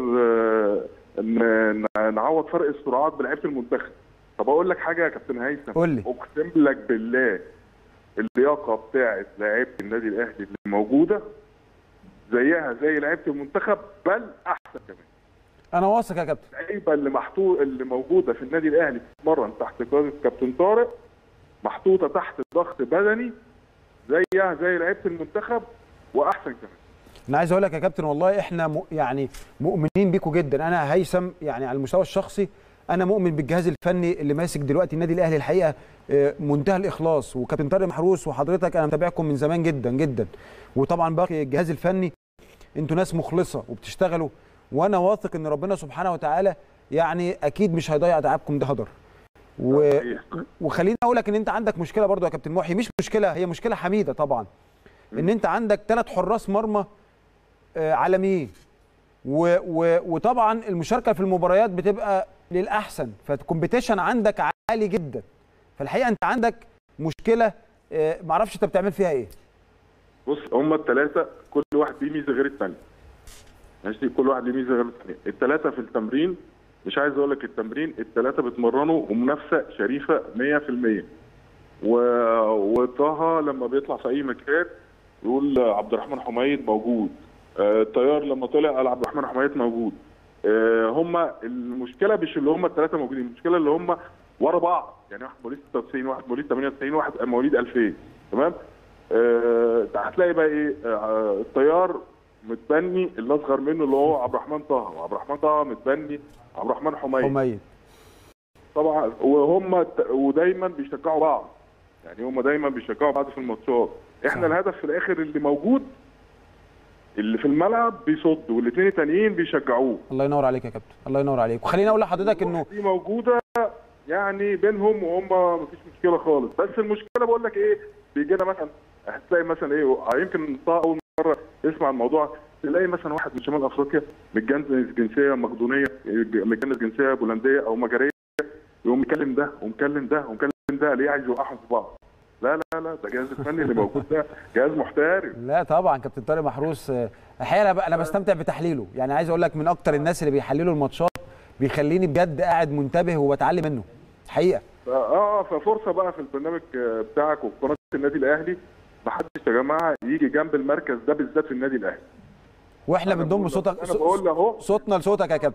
نعوض فرق السرعات بلعيبه المنتخب. طب اقول لك حاجه يا كابتن هيثم، قول لي. اقسم لك بالله اللياقه بتاعت لعيبه النادي الاهلي اللي موجوده زيها زي لعيبه المنتخب بل احسن كمان. انا واثق يا كابتن. اللعيبه اللي محطوط اللي موجوده في النادي الاهلي بتتمرن تحت قياده كابتن طارق محطوطه تحت ضغط بدني زيها زي لعيبه المنتخب واحسن كمان. انا عايز اقول لك يا كابتن والله احنا م... يعني مؤمنين بيكم جدا. انا هيثم يعني على المستوى الشخصي انا مؤمن بالجهاز الفني اللي ماسك دلوقتي النادي الاهلي الحقيقه منتهى الاخلاص، وكابتن طارق محروس وحضرتك انا متابعكم من زمان جدا جدا، وطبعا باقي الجهاز الفني انتوا ناس مخلصه وبتشتغلوا، وانا واثق ان ربنا سبحانه وتعالى يعني اكيد مش هيضيع تعبكم ده هدر. و... وخليني اقول لك ان انت عندك مشكله برضو يا كابتن محي، مش مشكله، هي مشكله حميده طبعا، ان انت عندك ثلاث حراس مرمى عالميين، و... و... وطبعا المشاركه في المباريات بتبقى للاحسن، فالكومبيتيشن عندك عالي جدا، فالحقيقه انت عندك مشكله معرفش انت بتعمل فيها ايه. بص هم الثلاثه كل واحد ليه ميزه غير الثاني، ماشي، كل واحد ليه ميزه غير الثاني. الثلاثه في التمرين مش عايز اقول لك التمرين الثلاثه بيتمرنوا ومنافسه شريفه مية في المية. و... وطه لما بيطلع في اي مكان يقول عبد الرحمن حميد موجود، الطيار لما طلع قال عبد الرحمن حميد موجود. هم المشكله مش اللي هم الثلاثه موجودين، المشكله اللي هم ورا بعض، يعني واحد مواليد ستة وتسعين واحد مواليد ثمانية وتسعين واحد مواليد ألفين، تمام؟ أه هتلاقي بقى ايه أه الطيار متبني اللي اصغر منه اللي هو عبد الرحمن طه، وعبد الرحمن طه متبني عبد الرحمن حميد حميد طبعا، وهم ودايما بيشجعوا بعض، يعني هم دايما بيشجعوا بعض في الماتشات. احنا صح. الهدف في الاخر اللي موجود اللي في الملعب بيصد والاثنين التانيين بيشجعوه. الله ينور عليك يا كابتن، الله ينور عليك. وخليني اقول لحضرتك انه دي موجوده يعني بينهم وهم مفيش مشكله خالص، بس المشكله بقول لك ايه، بيجي لنا مثلا هتلاقي مثلا ايه، يمكن اول مره يسمع الموضوع تلاقي مثلا واحد من شمال افريقيا متجنس جنسيه مقدونيه، متجنس جنسيه بولنديه او مجريه، يقوم يكلم ده ومكلم ده ومكلم ده، ليه عايز يوقعهم في بعض؟ لا لا لا ده جهاز الفني اللي موجود ده جهاز محترف. لا طبعا كابتن طارق محروس الحقيقه انا بستمتع بتحليله، يعني عايز اقول لك من اكتر الناس اللي بيحللوا الماتشات بيخليني بجد قاعد منتبه وبتعلم منه حقيقه. اه ففرصه بقى في البرنامج بتاعك وفي قناه النادي الاهلي محدش يا جماعه يجي جنب المركز ده بالذات في النادي الاهلي. واحنا بنضم صوتك انا بقول اهو صوتنا لصوتك يا كابتن.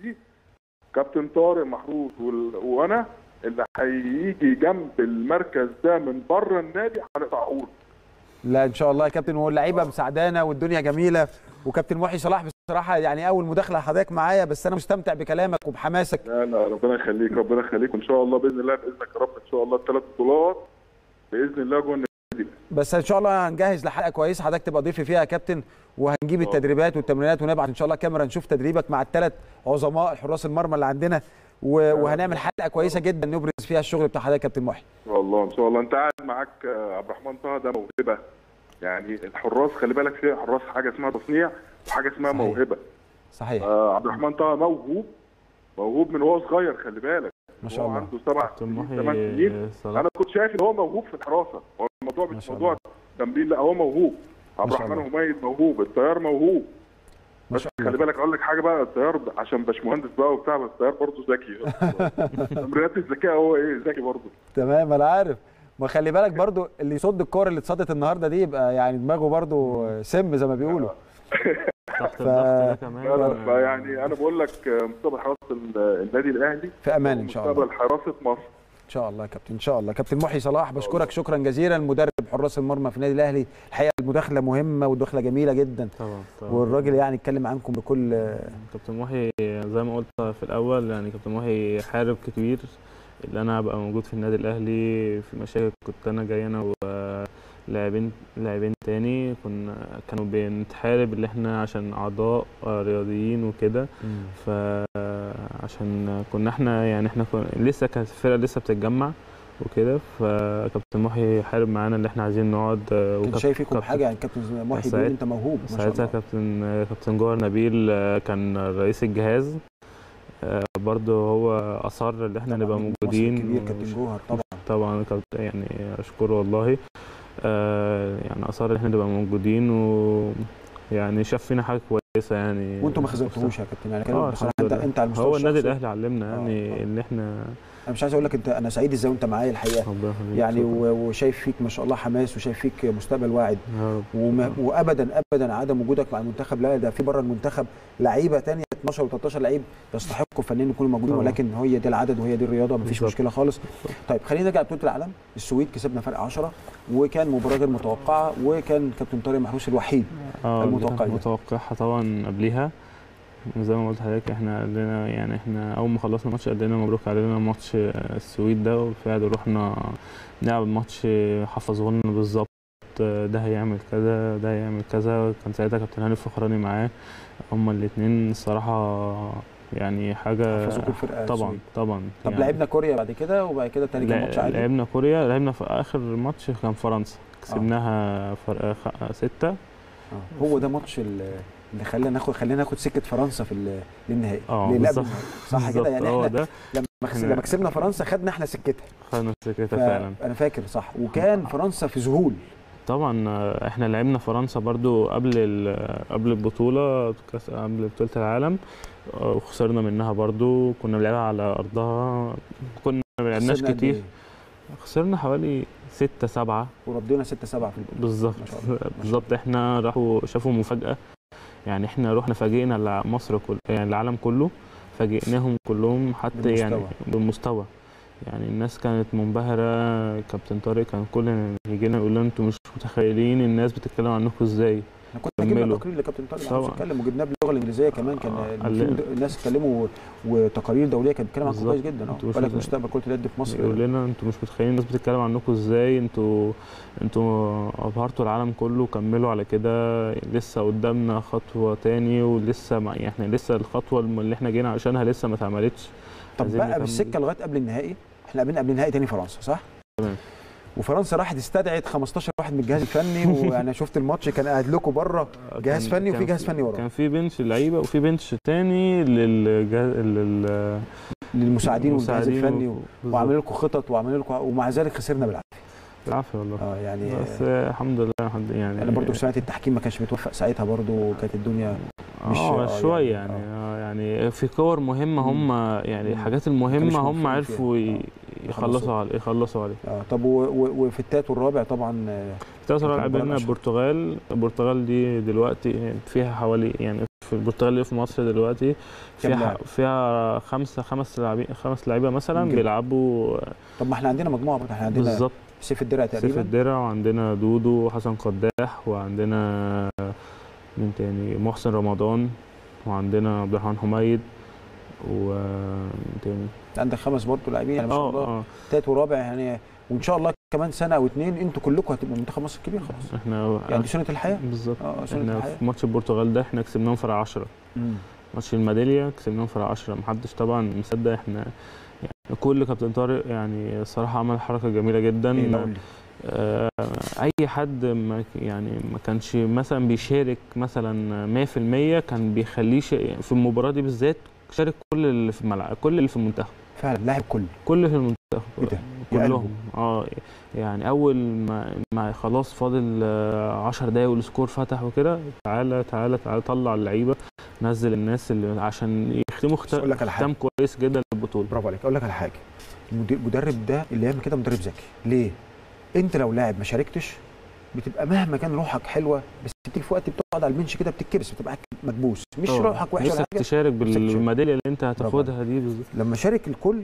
كابتن طارق محروس وانا اللي هيجي جنب المركز ده من بره النادي هنقطع عقود. لا ان شاء الله يا كابتن، واللعيبه مساعدانا والدنيا جميله، وكابتن محي صلاح بصراحه يعني اول مداخله حضرتك معايا، بس انا مستمتع بكلامك وبحماسك. لا لا ربنا يخليك ربنا يخليك، وان شاء الله باذن الله باذنك يا رب ان شاء الله الثلاث بطولات باذن الله جوه النادي. بس ان شاء الله هنجهز لحلقه كويسه حضرتك تبقى ضيفي فيها يا كابتن، وهنجيب التدريبات والتمرينات ونبعت ان شاء الله كاميرا نشوف تدريبك مع الثلاث عظماء حراس المرمى اللي عندنا، وهنعمل حلقه كويسه جدا نبرز فيها الشغل بتاع حضرتك يا كابتن محي. ان شاء الله ان شاء الله. انت قاعد معاك عبد الرحمن طه ده موهبه، يعني الحراس خلي بالك فيها حراس حاجه اسمها تصنيع وحاجه اسمها صحيح. موهبه. صحيح. آه عبد الرحمن طه موهوب موهوب من وهو صغير، خلي بالك ما شاء الله عنده سبع سنين ثمان سنين، انا كنت شايف ان هو موهوب في الحراسه، هو الموضوع مش موضوع تمرين، لا هو موهوب. عبد الرحمن حميد موهوب، الطيار موهوب. بس خلي بالك اقول لك حاجه بقى، الطيار عشان باشمهندس بقى وبتاع، بس الطيار برضه ذكي. تمرينات الذكاء هو ايه ذكي برضه. تمام انا عارف، ما خلي بالك برضه اللي يصد الكور اللي اتصدت النهارده دي يبقى يعني دماغه برضه سم زي ما بيقولوا. تحت الضغط ده كمان. لا لا فيعني انا بقول لك مستقبل حراسه النادي الاهلي في امان ان شاء الله. مستقبل حراسه مصر ان شاء الله يا كابتن. ان شاء الله. كابتن محي صلاح بشكرك شكرا جزيلا، مدرب حراس المرمى في النادي الاهلي. الحقيقه المداخله مهمه ودخله جميله جدا طبعا طبعا. والراجل يعني اتكلم عنكم بكل. كابتن محي زي ما قلت في الاول، يعني كابتن محي حارب كبير اللي انا ابقى موجود في النادي الاهلي. في مشاكل كنت انا جاي انا ولاعبين لاعبين تاني كنا كانوا بنتحارب اللي احنا عشان اعضاء رياضيين وكده، فعشان كنا احنا يعني احنا كنا لسه كانت الفرقه لسه بتتجمع وكده، فكابتن محي حارب معانا اللي احنا عايزين نقعد. كان شايف فيكم حاجه يعني كابتن محي بيقول انت موهوب ما شاء الله. ساعتها كابتن كابتن جوهر نبيل كان رئيس الجهاز برضه، هو اصر ان احنا نبقى موجودين. كبير كابتن جوهر طبعا طبعا يعني اشكره والله. يعني اصر ان احنا نبقى موجودين ويعني شاف فينا حاجه كويسه يعني. وانتم ما خذلتوهوش يا كابتن يعني؟ اه بصراحه انت انت على المستوى هو النادي الاهلي علمنا يعني آه. ان احنا انا مش عايز اقول لك انت انا سعيد ازاي وانت معايا الحقيقه يعني، وشايف فيك ما شاء الله حماس وشايف فيك مستقبل واعد، وابدا ابدا عدم وجودك مع المنتخب لا، ده في بره المنتخب لعيبه ثانيه اتناشر و13 لعيب يستحقوا فنيا يكونوا موجودين، ولكن هي دي العدد وهي دي الرياضه مفيش مشكله خالص. طيب خلينا نرجع لبطوله العالم. السويد كسبنا فرق عشرة وكان مباراه غير متوقعه، وكان كابتن طارق محروس الوحيد اه المتوقع متوقعها طبعا قبليها زي ما قلت لحضرتك. احنا قلنا يعني احنا اول ما خلصنا الماتش قلنا مبروك علينا ماتش السويد ده، وبالفعل رحنا نلعب الماتش حفظوه لنا بالظبط، ده هيعمل كذا ده هيعمل كذا. كان ساعتها كابتن هاني الفخراني معاه، هما الاثنين الصراحه يعني حاجه طبعا السويد. طبعا طب يعني لعبنا كوريا بعد كده، وبعد كده تاني كان ماتش عادي. لعبنا كوريا، لعبنا في اخر ماتش كان فرنسا كسبناها فرق ستة. اه هو ده ماتش اللي خلينا ناخد خلينا ناخد سكه فرنسا في النهائي. اه بالظبط صح كده يعني. احنا ده. لما لما كسبنا فرنسا خدنا احنا سكتها خدنا سكتها فعلا. انا فاكر صح، وكان فرنسا في ذهول طبعا. احنا لعبنا فرنسا برضو قبل قبل البطوله قبل بطوله العالم وخسرنا منها برضو. كنا بنلعبها على ارضها، كنا ما لعبناش كتير، خسرنا حوالي ستة سبعة وردينا ستة سبعة في البطوله بالظبط بالظبط. احنا راحوا شافوا مفاجاه يعني، احنا رحنا فاجئنا مصر كل يعني العالم كله، فاجئناهم كلهم حتى بالمستوى. يعني بالمستوى يعني الناس كانت منبهره. كابتن طارق كان كل يجي لنا يقول لنا انتوا مش متخيلين الناس بتتكلم عنكم ازاي. احنا كنا جبنا تقرير لكابتن طارق بيتكلم، وجبناه باللغه الانجليزيه كمان. كان آه الناس اتكلموا وتقارير دوليه كانت بتتكلم عنكم كويس جدا. اه قال لك مستقبل كره اليد في مصر. يقول لنا انتوا مش متخيلين الناس بتتكلم عنكم ازاي، انتوا انتوا ابهرتوا العالم كله، كملوا على كده، لسه قدامنا خطوه تاني ولسه يعني احنا لسه الخطوه اللي احنا جينا عشانها لسه ما اتعملتش. طب بقى بالسكه لغايه قبل النهائي، احنا قابلنا قبل النهائي تاني فرنسا صح؟ تمام. وفرنسا راحت استدعت خمستاشر واحد من الجهاز الفني، وانا شفت الماتش كان قاعد لكم بره جهاز فني وفي جهاز فني وراه. كان في بنش لعيبه وفي بنش تاني للجهاز لل للمساعدين والجهاز الفني و... وعاملين لكم خطط وعاملين لكم، ومع ذلك خسرنا بالعافيه. بالعافيه والله. اه يعني بس الحمد لله الحمد يعني. انا برضو سمعت التحكيم ما كانش بيتوفق ساعتها برضو، وكانت الدنيا مش اه شويه يعني آه. يعني في كور مهمه هم يعني الحاجات المهمه هم عرفوا ي... يخلصوا على يخلصوا عليه. اه طب وفي الثالث والرابع طبعا الثالث والرابع قابلنا البرتغال. البرتغال دي دلوقتي فيها حوالي يعني في البرتغال اللي في مصر دلوقتي فيها فيها خمسه خمس لاعبين خمس لعيبه مثلا بيلعبوا. طب ما احنا عندنا مجموعه برضه، احنا عندنا بالظبط سيف الدرع تقريبا، سيف الدرع، وعندنا دودو وحسن قداح، وعندنا مين تاني محسن رمضان، وعندنا عبد الرحمن حميد، ومين تاني عندك خمس برضه لاعبين يعني ما شاء الله. ثالث ورابع يعني، وان شاء الله كمان سنه او اثنين انتوا كلكم هتبقوا منتخب مصر الكبير خلاص. احنا يعني دي سنه الحياه بالظبط. اه احنا الحياة. في ماتش البرتغال ده احنا كسبناهم فرق عشرة. امم ماتش الميداليه كسبناهم فرق عشرة، محدش طبعا مصدق. احنا يعني كل كابتن طارق يعني الصراحه عمل حركه جميله جدا. إيه آه اي حد ما يعني ما كانش مثلا بيشارك مثلا مية في المية كان بيخليه في المباراه دي بالذات شارك كل اللي في الملعب، كل اللي في المنتخب فعلا لاعب كل كل اللي في المنتخب. ايه ده كلهم اه يعني اول ما, ما خلاص فاضل عشر دقايق والسكور فتح وكده، تعالى تعالى تعالى طلع اللعيبه، نزل الناس اللي عشان يختموا ختام كويس جدا للبطوله. برافو عليك. اقول لك على حاجه، المدرب ده اللي يعمل كده مدرب ذكي. ليه؟ انت لو لاعب ما شاركتش بتبقى مهما كان روحك حلوه بس بتيجي في وقت بتقعد على البنش كده بتتكبس، بتبقى مكبوس، مش أوه. روحك وحشه ولا نفسك حاجه، تشارك بالميداليه اللي انت هتاخدها دي بالظبط. لما شارك الكل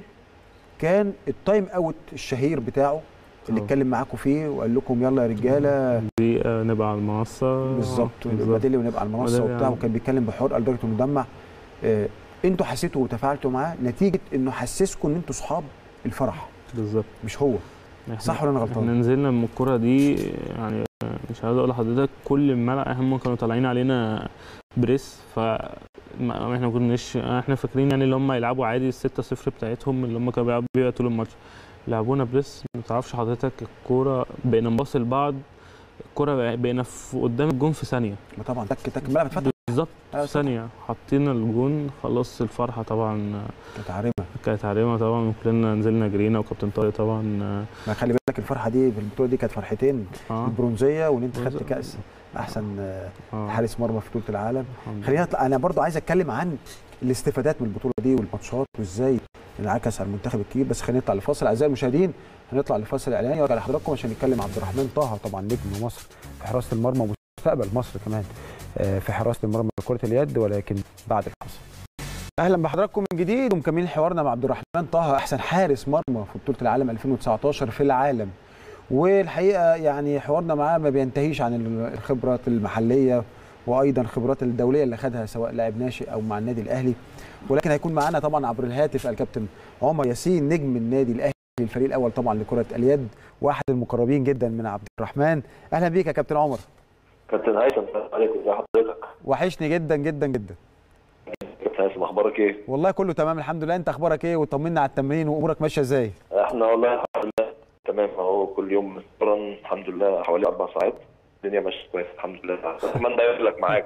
كان التايم اوت الشهير بتاعه اللي اتكلم معاكم فيه وقال لكم يلا يا رجاله دقيقه نبقى على المنصه بالظبط، الميداليه ونبقى على المنصه وبتاع، وكان بيتكلم بحرقه لدرجه انه مدمع. آه انتوا حسيتوا وتفاعلتوا معاه نتيجه انه حسسكم ان انتوا اصحاب الفرح بالظبط، مش هو، صح ولا انا غلطان؟ احنا نزلنا من الكره دي يعني مش عايز اقول لحضرتك كل الملعب هم كانوا طالعين علينا بريس، ف احنا ما كناش احنا فاكرين يعني اللي هم يلعبوا عادي الستة صفر بتاعتهم اللي هم كانوا بيلعبوا بيها طول الماتش، لعبونا بريس. ما تعرفش حضرتك الكوره بقينا نباصي لبعض، الكوره بقينا في قدام الجون في ثانيه، ما طبعا تك تك الملعب اتفتح بالظبط في ثانيه، حطينا الجون خلاص. الفرحه طبعا كانت عارمه كانت عارمه طبعا، وكلنا نزلنا جرينا وكابتن طارق طبعا. ما خلي بالك الفرحه دي في البطوله دي كانت فرحتين، آه. البرونزيه وان انت خدت كاس احسن آه. حارس مرمى في بطوله العالم. خلينا نطلع، انا برضو عايز اتكلم عن الاستفادات من البطوله دي والماتشات وازاي انعكس على المنتخب الكبير، بس خلينا نطلع لفاصل اعزائي المشاهدين، هنطلع لفاصل اعلاني وارجع لحضراتكم عشان نتكلم عبد الرحمن طه، طبعا نجم مصر في حراسه المرمى ومستقبل مصر كمان في حراسه المرمى لكره اليد، ولكن بعد الفاصل. اهلا بحضراتكم من جديد ومكملين حوارنا مع عبد الرحمن طه، احسن حارس مرمى في بطوله العالم ألفين وتسعتاشر في العالم، والحقيقه يعني حوارنا معاه ما بينتهيش عن الخبرات المحليه وايضا الخبرات الدوليه اللي خدها سواء لاعب ناشئ او مع النادي الاهلي، ولكن هيكون معانا طبعا عبر الهاتف الكابتن عمر ياسين نجم النادي الاهلي الفريق الاول طبعا لكره اليد، واحد المقربين جدا من عبد الرحمن. اهلا بيك يا كابتن عمر. كابتن هيثم السلام عليكم، ازي حضرتك؟ وحشني جدا جدا جدا. كابتن هيثم اخبارك ايه؟ والله كله تمام الحمد لله، انت اخبارك ايه؟ وطمنا على التمرين وامورك ماشيه ازاي؟ احنا والله الحمد لله تمام اهو، كل يوم بنتمرن الحمد لله حوالي اربع ساعات، الدنيا ماشيه كويس الحمد لله. اتمنى يقول لك معاك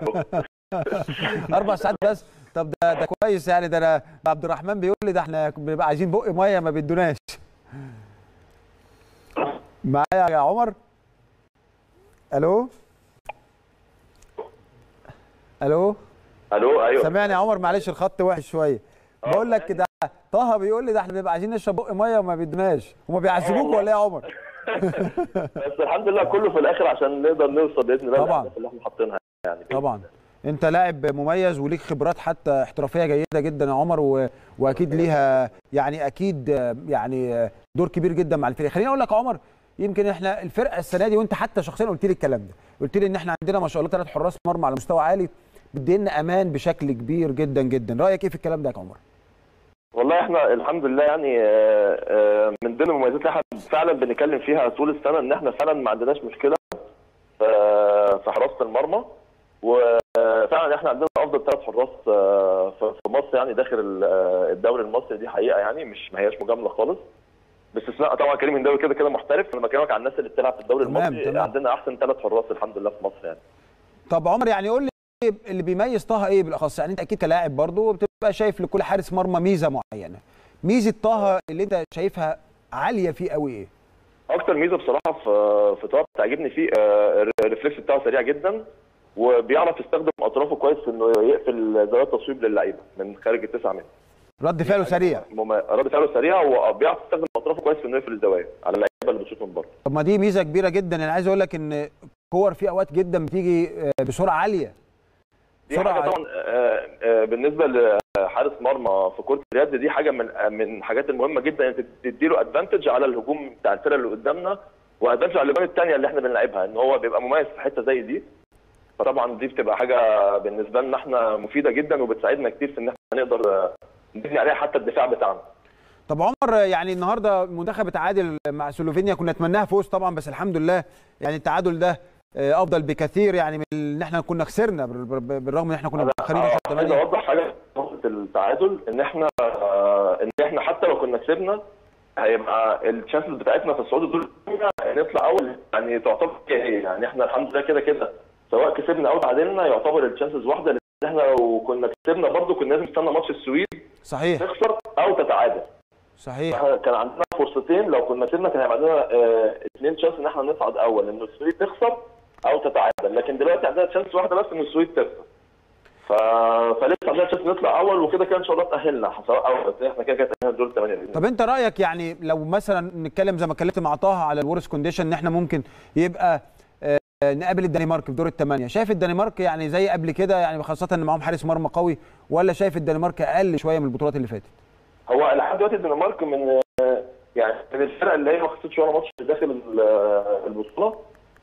اربع ساعات بس؟ طب ده ده كويس يعني، ده انا عبد الرحمن بيقول لي ده احنا بنبقى عايزين بق ميه ما بيدوناش. معايا يا عمر؟ الو الو الو ايوه سامعني يا عمر؟ معلش الخط وحش شويه. بقول لك ده طه بيقول لي ده احنا بنبقى عايزين نشرب بق ميه وما بيدوناش، هما بيعذبوك ولا ايه يا عمر؟ بس الحمد لله كله في الاخر عشان نقدر نوصل باذن الله طبعا اللي احنا حاطينها يعني. طبعا انت لاعب مميز وليك خبرات حتى احترافيه جيده جدا يا عمر، و... واكيد ليها يعني اكيد يعني دور كبير جدا مع الفريق. خليني اقول لك يا عمر، يمكن احنا الفرقه السنه دي وانت حتى شخصيا قلت لي الكلام ده، قلت لي ان احنا عندنا ما شاء الله ثلاث حراس مرمى على مستوى عالي بيدينا امان بشكل كبير جدا جدا. رايك ايه في الكلام ده يا عمر؟ والله احنا الحمد لله يعني من ضمن المميزات اللي احنا فعلا بنتكلم فيها طول السنه ان احنا فعلا ما عندناش مشكله في حراسه المرمى، وفعلا احنا عندنا افضل ثلاث حراس في مصر يعني داخل الدوري المصري، دي حقيقه يعني مش ما هياش مجامله خالص، باستثناء طبعا كريم هنداوي كده كده محترف. انا بكلمك عن الناس اللي بتلعب في الدوري المصري تمام. عندنا احسن ثلاث حراس الحمد لله في مصر يعني. طب عمر يعني قول لي اللي بيميز طه ايه بالاخص؟ يعني انت اكيد كلاعب برضه بتبقى شايف لكل حارس مرمى ميزه معينه، ميزه طه اللي انت شايفها عاليه فيه قوي ايه؟ اكتر ميزه بصراحه في في طه بتعجبني فيه الريفلكس بتاعه سريع جدا، وبيعرف يستخدم اطرافه كويس انه يقفل زوايا التصويب للعيبه من خارج التسعة متر. رد فعله سريع. رد فعله سريع وبيعرف يستخدم اطرافه كويس انه يقفل الزوايا على اللعيبه اللي بتشوط من بره. طب ما دي ميزه كبيره جدا، انا عايز اقول لك ان كور في اوقات جدا بتيجي بسرعه عاليه. دي حاجه طبعا بالنسبه لحارس مرمى في كره اليد، دي حاجه من من الحاجات المهمه جدا، انت تديله ادفانتج على الهجوم بتاع الفرقه اللي قدامنا، وادفانتج على الاجوان الثانيه اللي احنا بنلعبها، ان هو بيبقى مميز في حته زي دي. فطبعا دي بتبقى حاجه بالنسبه لنا احنا مفيده جدا وبتساعدنا كتير في ان احنا نقدر نبني عليها حتى الدفاع بتاعنا. طب عمر يعني النهارده المنتخب اتعادل مع سلوفينيا، كنا نتمناها فوز طبعا بس الحمد لله يعني التعادل ده افضل بكثير يعني من ان احنا كنا خسرنا، بالرغم ان احنا كنا متاخرين عشرة ثمانية. عايز اوضح حاجه في نقطه التعادل، ان احنا ان احنا حتى لو كنا كسبنا هيبقى الشانسز بتاعتنا في الصعود الدور نطلع اول يعني تعتبر يعني احنا الحمد لله كده كده سواء كسبنا او تعادلنا يعتبر الشانسز واحده، لان احنا لو كنا كسبنا برضه كنا لازم نستنى ماتش السويد صحيح تخسر او تتعادل صحيح. كان عندنا فرصتين، لو كنا كسبنا كان هيبقى عندنا اه اثنين شانس ان احنا نصعد اول، ان السويد تخسر او تتعادل، لكن دلوقتي عندنا شانس واحده بس ان السويد تخسر. ف... فلسه عندنا شانس نطلع اول وكده كده ان شاء الله تاهلنا سواء اول، بس احنا كده كده تاهلنا دور الثمانيه. طب انت رايك يعني لو مثلا نتكلم زي ما اتكلمت مع طه على الورس كونديشن ان احنا ممكن يبقى نقابل الدنمارك في دور الثمانيه، شايف الدنمارك يعني زي قبل كده يعني خاصه ان معاهم حارس مرمى قوي، ولا شايف الدنمارك اقل شويه من البطولات اللي فاتت؟ هو لحد دلوقتي الدنمارك من يعني من الفرق اللي هي ما خسرتش ولا ماتش داخل البطوله،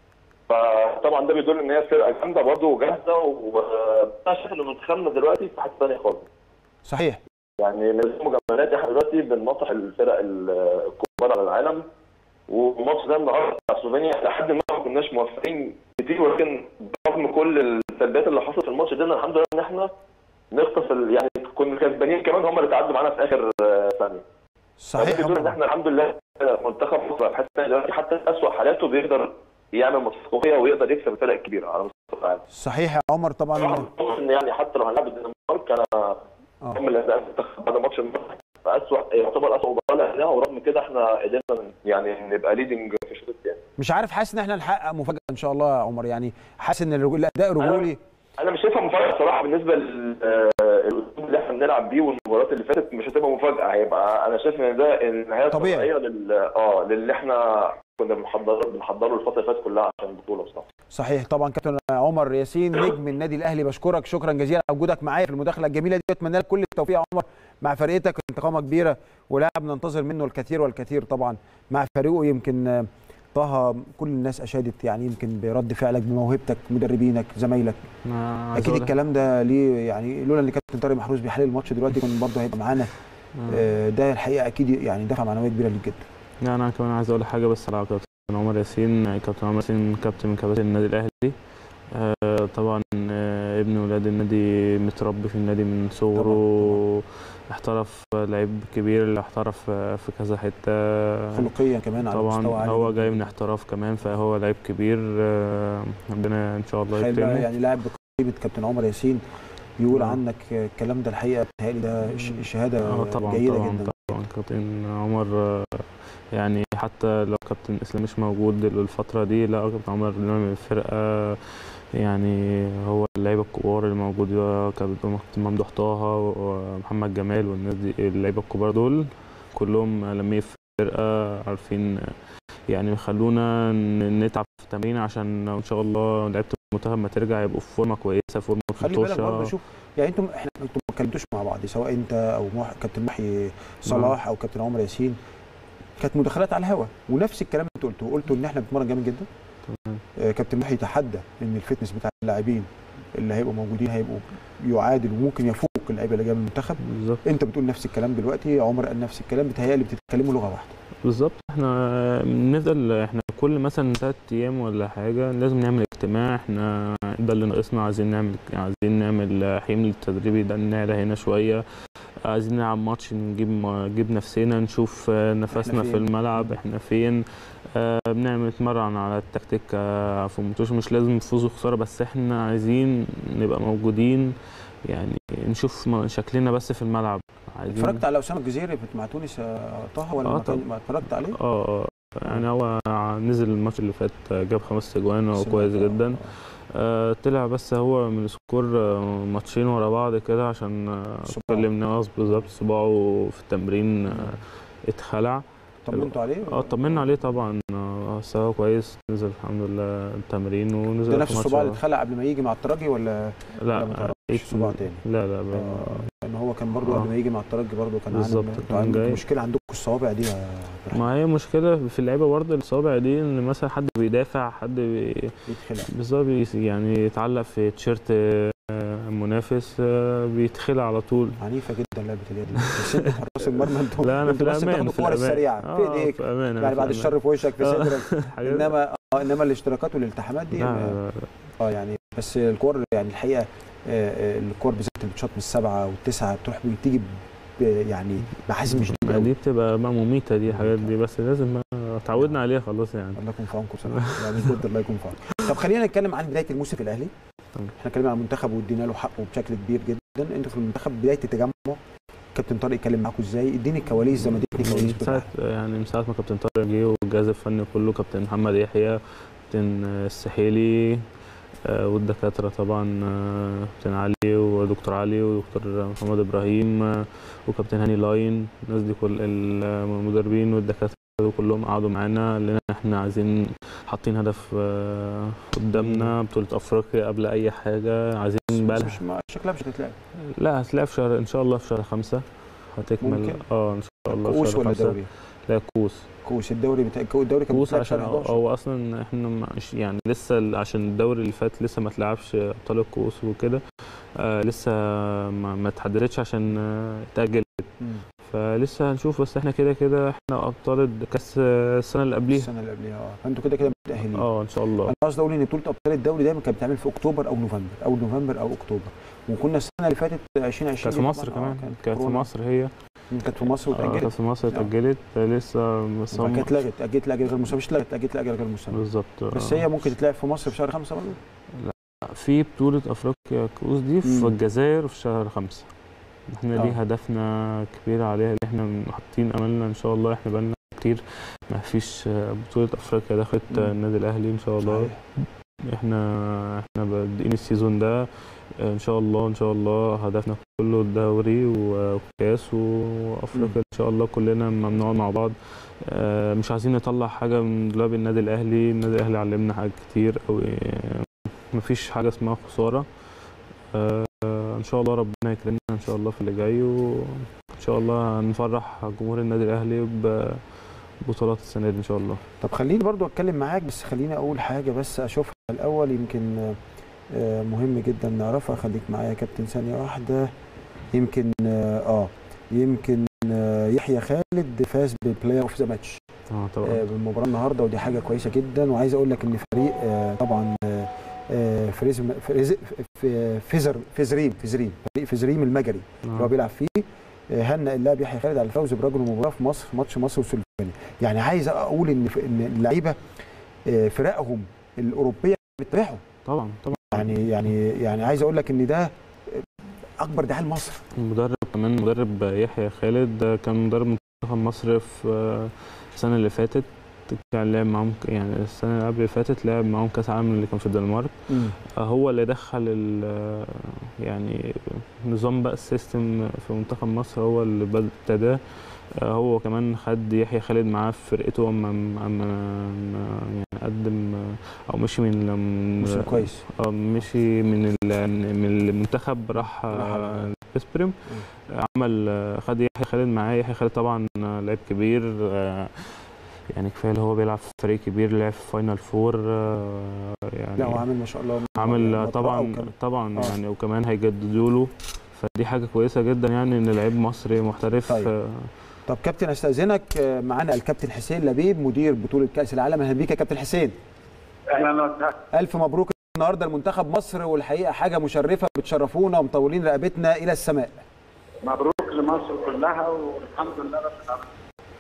فطبعا ده بيدل ان هي فرقه جامده برضه وجاهزه، وانا شايف ان منتخبنا دلوقتي في حته ثانيه خالص. صحيح. يعني من المجاملات احنا دلوقتي بننصح الفرق الكبار على العالم، والماتش ده النهارده بتاع سلوفينيا لحد ما ما كناش موفقين كتير، ولكن رغم كل السلبيات اللي حصلت في الماتش ده الحمد لله ان احنا نخطف يعني كنا كسبانين كمان، هم اللي تعدوا معانا في اخر ثانيه. صحيح. بيقول ان احنا الحمد لله منتخب مصر في حته دلوقتي حتى في اسوء حالاته بيقدر يعمل ماتشات قويه ويقدر يكسب الفرق الكبيره على مستوى العالم. صحيح يا عمر. طبعا ان يعني حتى لو هنلعب الدنمارك انا كمل المنتخب بعد ماتش في اسوء يعتبر اسوء بطوله لها، ورغم كده احنا قدرنا يعني نبقى ليدنج في الشوط الثاني. مش عارف، حاسس ان احنا نحقق مفاجاه ان شاء الله يا عمر، يعني حاسس ان الاداء الرجولي انا مش شايفها مفاجاه صراحه بالنسبه للاسلوب اللي احنا بنلعب بيه والمباريات اللي فاتت، مش هتبقى مفاجاه، هيبقى انا شايف ان ده النهايه الطبيعيه لل اه للي احنا كنا بنحضر بنحضره الفتره اللي فاتت كلها عشان البطوله بصراحه. صحيح. طبعا كابتن عمر ياسين نجم النادي الاهلي، بشكرك شكرا جزيلا على وجودك معايا في المداخله الجميله دي، واتمنى لك كل التوفيق يا عمر مع فرقتك، انت قامه كبيره ولاعب ننتظر منه الكثير والكثير طبعا مع فريقه. يمكن طه كل الناس اشادت يعني يمكن برد فعلك بموهبتك، مدربينك زمايلك، اكيد الكلام ده ليه يعني لولا ان كابتن طارق محروس بيحلل الماتش دلوقتي كان برضه هيبقى معانا. ده الحقيقه اكيد يعني دفع معنويه كبيره ليك جدا. لا انا كمان عايز اقول حاجه بس على كابتن عمر ياسين. كابتن عمر ياسين كابتن من كباتن النادي الاهلي، آه طبعا آه ابن ولاد النادي، متربي في النادي من صغره، احترف لعيب كبير اللي احترف في كذا حته خلقيا كمان على مستوى عالي، طبعا هو جاي من احتراف كمان فهو لعيب كبير، آه ربنا ان شاء الله يكرمه. يعني لاعب بقيمه كابتن عمر ياسين يقول عنك الكلام ده، الحقيقه بتهيألي ده شهاده طبعًا جيده طبعًا جدا. طبعا كابتن عمر يعني حتى لو كابتن اسلام مش موجود الفتره دي، لا كابتن عمر من الفرقه يعني هو اللعيبه الكبار اللي موجودين، كابتن ممدوح طه ومحمد جمال والناس دي اللعيبه الكبار دول كلهم لميه في الفرقه، عارفين يعني خلونا نتعب في التمرين عشان ان شاء الله لعيبه المنتخب ما ترجع يبقوا في فورمه كويسه، فورمه خلي بالك برضه شوف يعني انتم احنا انتم ما اتكلمتوش مع بعض سواء انت او مح... كابتن محي صلاح او كابتن عمر ياسين، كانت مداخلات على الهوا ونفس الكلام اللي انتوا قلتوه، قلتوا ان احنا بنتمرن جامد جدا. تمام. آه كابتن محي يتحدى ان الفتنس بتاع اللاعبين اللي هيبقوا موجودين هيبقوا يعادل وممكن يفوق اللعيبه اللي جايه من المنتخب. بالظبط. انت بتقول نفس الكلام دلوقتي، عمر قال نفس الكلام، بتهيألي بتتكلموا لغه واحده. بالظبط. احنا بنفضل احنا كل مثلا ثلاث ايام ولا حاجه لازم نعمل اجتماع، احنا ده اللي ناقصنا، عايزين نعمل عايزين نعمل حمل التدريبي ده نعلى هنا شويه، عايزين نلعب ماتش نجيب نجيب نفسنا، نشوف نفسنا في الملعب احنا فين، آه بنعمل نتمرن على التكتيك آه في الماتش، مش لازم نفوز وخساره بس احنا عايزين نبقى موجودين يعني نشوف شكلنا بس في الملعب. اتفرجت على اسامه الجزيري مع تونس طه ولا آه ما اتفرجت عليه؟ اه اه يعني هو نزل الماتش اللي فات جاب خمس اجوان وهو كويس جدا. آه طلع بس هو من سكور آه ماتشين ورا بعض كده عشان اتكلمنا بالظبط صباعه في التمرين آه اتخلع. طمنتوا عليه؟ اه طمنا عليه طبعا، اه هو كويس، نزل الحمد لله التمرين ونزل. ده نفس الصباع اللي اتخلع قبل ما يجي مع الترجي ولا لا مش صباع تاني؟ لا لا لان هو كان برضه قبل ما يجي مع الترجي برضه كان بالظبط عنده مشكله عندكم الصوابع دي يا ما هي مشكله في اللعيبه برضه الصوابع دي، ان مثلا حد بيدافع حد بي... بيتخلع بالظبط يعني يتعلق في تيشيرت منافس بيتخلع على طول. عنيفه جدا لعبه اليد بس انتوا حراس المرمى انتوا لا انا في الامان في الكور السريعه في ايديك يعني بعد الشر في وشك في صدرك انما اه انما الاشتراكات والالتحامات دي اه يعني بس الكور يعني الحقيقه الكور بالذات اللي بتشوط من السبعه والتسعه بتروح بتيجي يعني محاسن مش دي بتبقى بقى مميته دي الحاجات دي، بس لازم اتعودنا عليها خلاص يعني. الله يكون في عونكم بصراحه يعني بجد الله يكون في عونكم. طب خلينا نتكلم عن بدايه الموسم في الاهلي. احنا اتكلمنا عن المنتخب وادينا له حقه بشكل كبير جدا، انتوا في المنتخب بدايه التجمع كابتن طارق اتكلم معاكم ازاي؟ اديني الكواليس زي ما اديتني الكواليس بتاعتك. يعني من ساعه ما كابتن طارق جه والجهاز الفني كله، كابتن محمد يحيى، كابتن السحيلي والدكاتره طبعا كابتن علي ودكتور علي ودكتور محمد ابراهيم وكابتن هاني لاين، الناس دي كل المدربين والدكاتره برضه كلهم قعدوا معانا لان احنا عايزين حاطين هدف قدامنا بطوله افريقيا قبل اي حاجه، عايزين بقى مش شكلها مش هتتلعب. لا هتتلعب في شهر ان شاء الله في شهر خمسة هتكمل. اه ان شاء الله كؤوس ولا دوري؟ لا كؤوس. كؤوس الدوري بتاع الدوري كان كؤوس عشان هو اصلا احنا مش يعني لسه عشان الدوري اللي فات لسه ما اتلعبش ابطال الكؤوس وكده، آه لسه ما, ما اتحددتش عشان آه اتاجلت، فلسه هنشوف. بس احنا كده كده احنا ابطال كاس السنه اللي قبليها السنه اللي قبليها اه فانتوا كده كده متاهلين اه ان شاء الله. انا قصدي اقول ان بطوله ابطال الدوري دايما كانت بتتعمل في اكتوبر او نوفمبر او نوفمبر او اكتوبر، وكنا السنه اللي فاتت ألفين وعشرين كانت في مصر كمان آه كانت في مصر هي كانت في مصر واتاجلت. كانت في مصر اتاجلت آه. لسه بس هم كانت اتلغت اتاجلت لاجل غير مسمى، مش اتلغت اتاجلت لاجل غير مسمى بالظبط. بس هي ممكن تتلعب في مصر في شهر خمسة برضه. لا في بطوله افريقيا كؤوس دي في الجزائر في شهر خمسة. احنا دي هدفنا كبير عليها اللي احنا حاطين املنا ان شاء الله. احنا بقالنا كتير ما فيش بطوله افريقيا دخلت النادي الاهلي ان شاء الله. احنا احنا بادئين السيزون ده ان شاء الله ان شاء الله هدفنا كله الدوري وكاس وافريقيا ان شاء الله. كلنا ممنوع مع بعض، مش عايزين نطلع حاجه من دولاب النادي الاهلي. النادي الاهلي علمنا حاجات كتير قوي، ما فيش حاجه اسمها خساره. ان شاء الله ربنا يكرمنا ان شاء الله في اللي جاي، وان شاء الله هنفرح جمهور النادي الاهلي ببطولات السنه دي ان شاء الله. طب خليني برضو اتكلم معاك، بس خليني اقول حاجه بس اشوفها الاول يمكن مهم جدا نعرفها. خليك معايا يا كابتن ثانيه واحده. يمكن اه يمكن يحيى خالد فاز ببلاي اوف ذا ماتش اه طبعا بالمباراه النهارده، ودي حاجه كويسه جدا. وعايز اقول لك ان فريق طبعا فريز فريز فيزر فيزريم فيزريم فريق فيزريم المجري اللي هو بيلعب فيه هنأ اللاعب يحيى خالد على الفوز برجل المباراه في مصر في ماتش مصر وسلوفينيا. يعني عايز اقول ان ان اللعيبه فرقهم الاوروبيه بتتابعهم طبعا طبعا. يعني يعني يعني عايز اقول لك ان ده اكبر دعايه لمصر. المدرب كمان مدرب يحيى خالد كان مدرب منتخب مصر في السنه اللي فاتت، كان لعب معاهم يعني السنه اللي قبل اللي فاتت لعب معاهم كاس العالم اللي كان في الدنمارك. هو اللي دخل يعني نظام بقى السيستم في منتخب مصر، هو اللي ابتداه. هو كمان خد يحيى خالد معاه في فرقته اما اما يعني قدم او مشي من مش كويس اه مشي من من المنتخب راح بيسبريم، عمل خد يحيى خالد معاه. يحيى خالد طبعا لعيب كبير يعني كفايه اللي هو بيلعب في فريق كبير، لعب في فاينل فور يعني. لا هو عامل ما شاء الله عامل طبعا طبعا آه. يعني وكمان هيجددوا له، فدي حاجه كويسه جدا يعني ان لعيب مصري محترف. طيب. طب كابتن استاذنك، معانا الكابتن حسين لبيب مدير بطوله كاس العالم. اهلا بيك يا كابتن حسين. اهلا وسهلا. الف مبروك النهارده لمنتخب مصر، والحقيقه حاجه مشرفه بتشرفونا ومطولين رقبتنا الى السماء. مبروك لمصر كلها والحمد لله رب العالمين.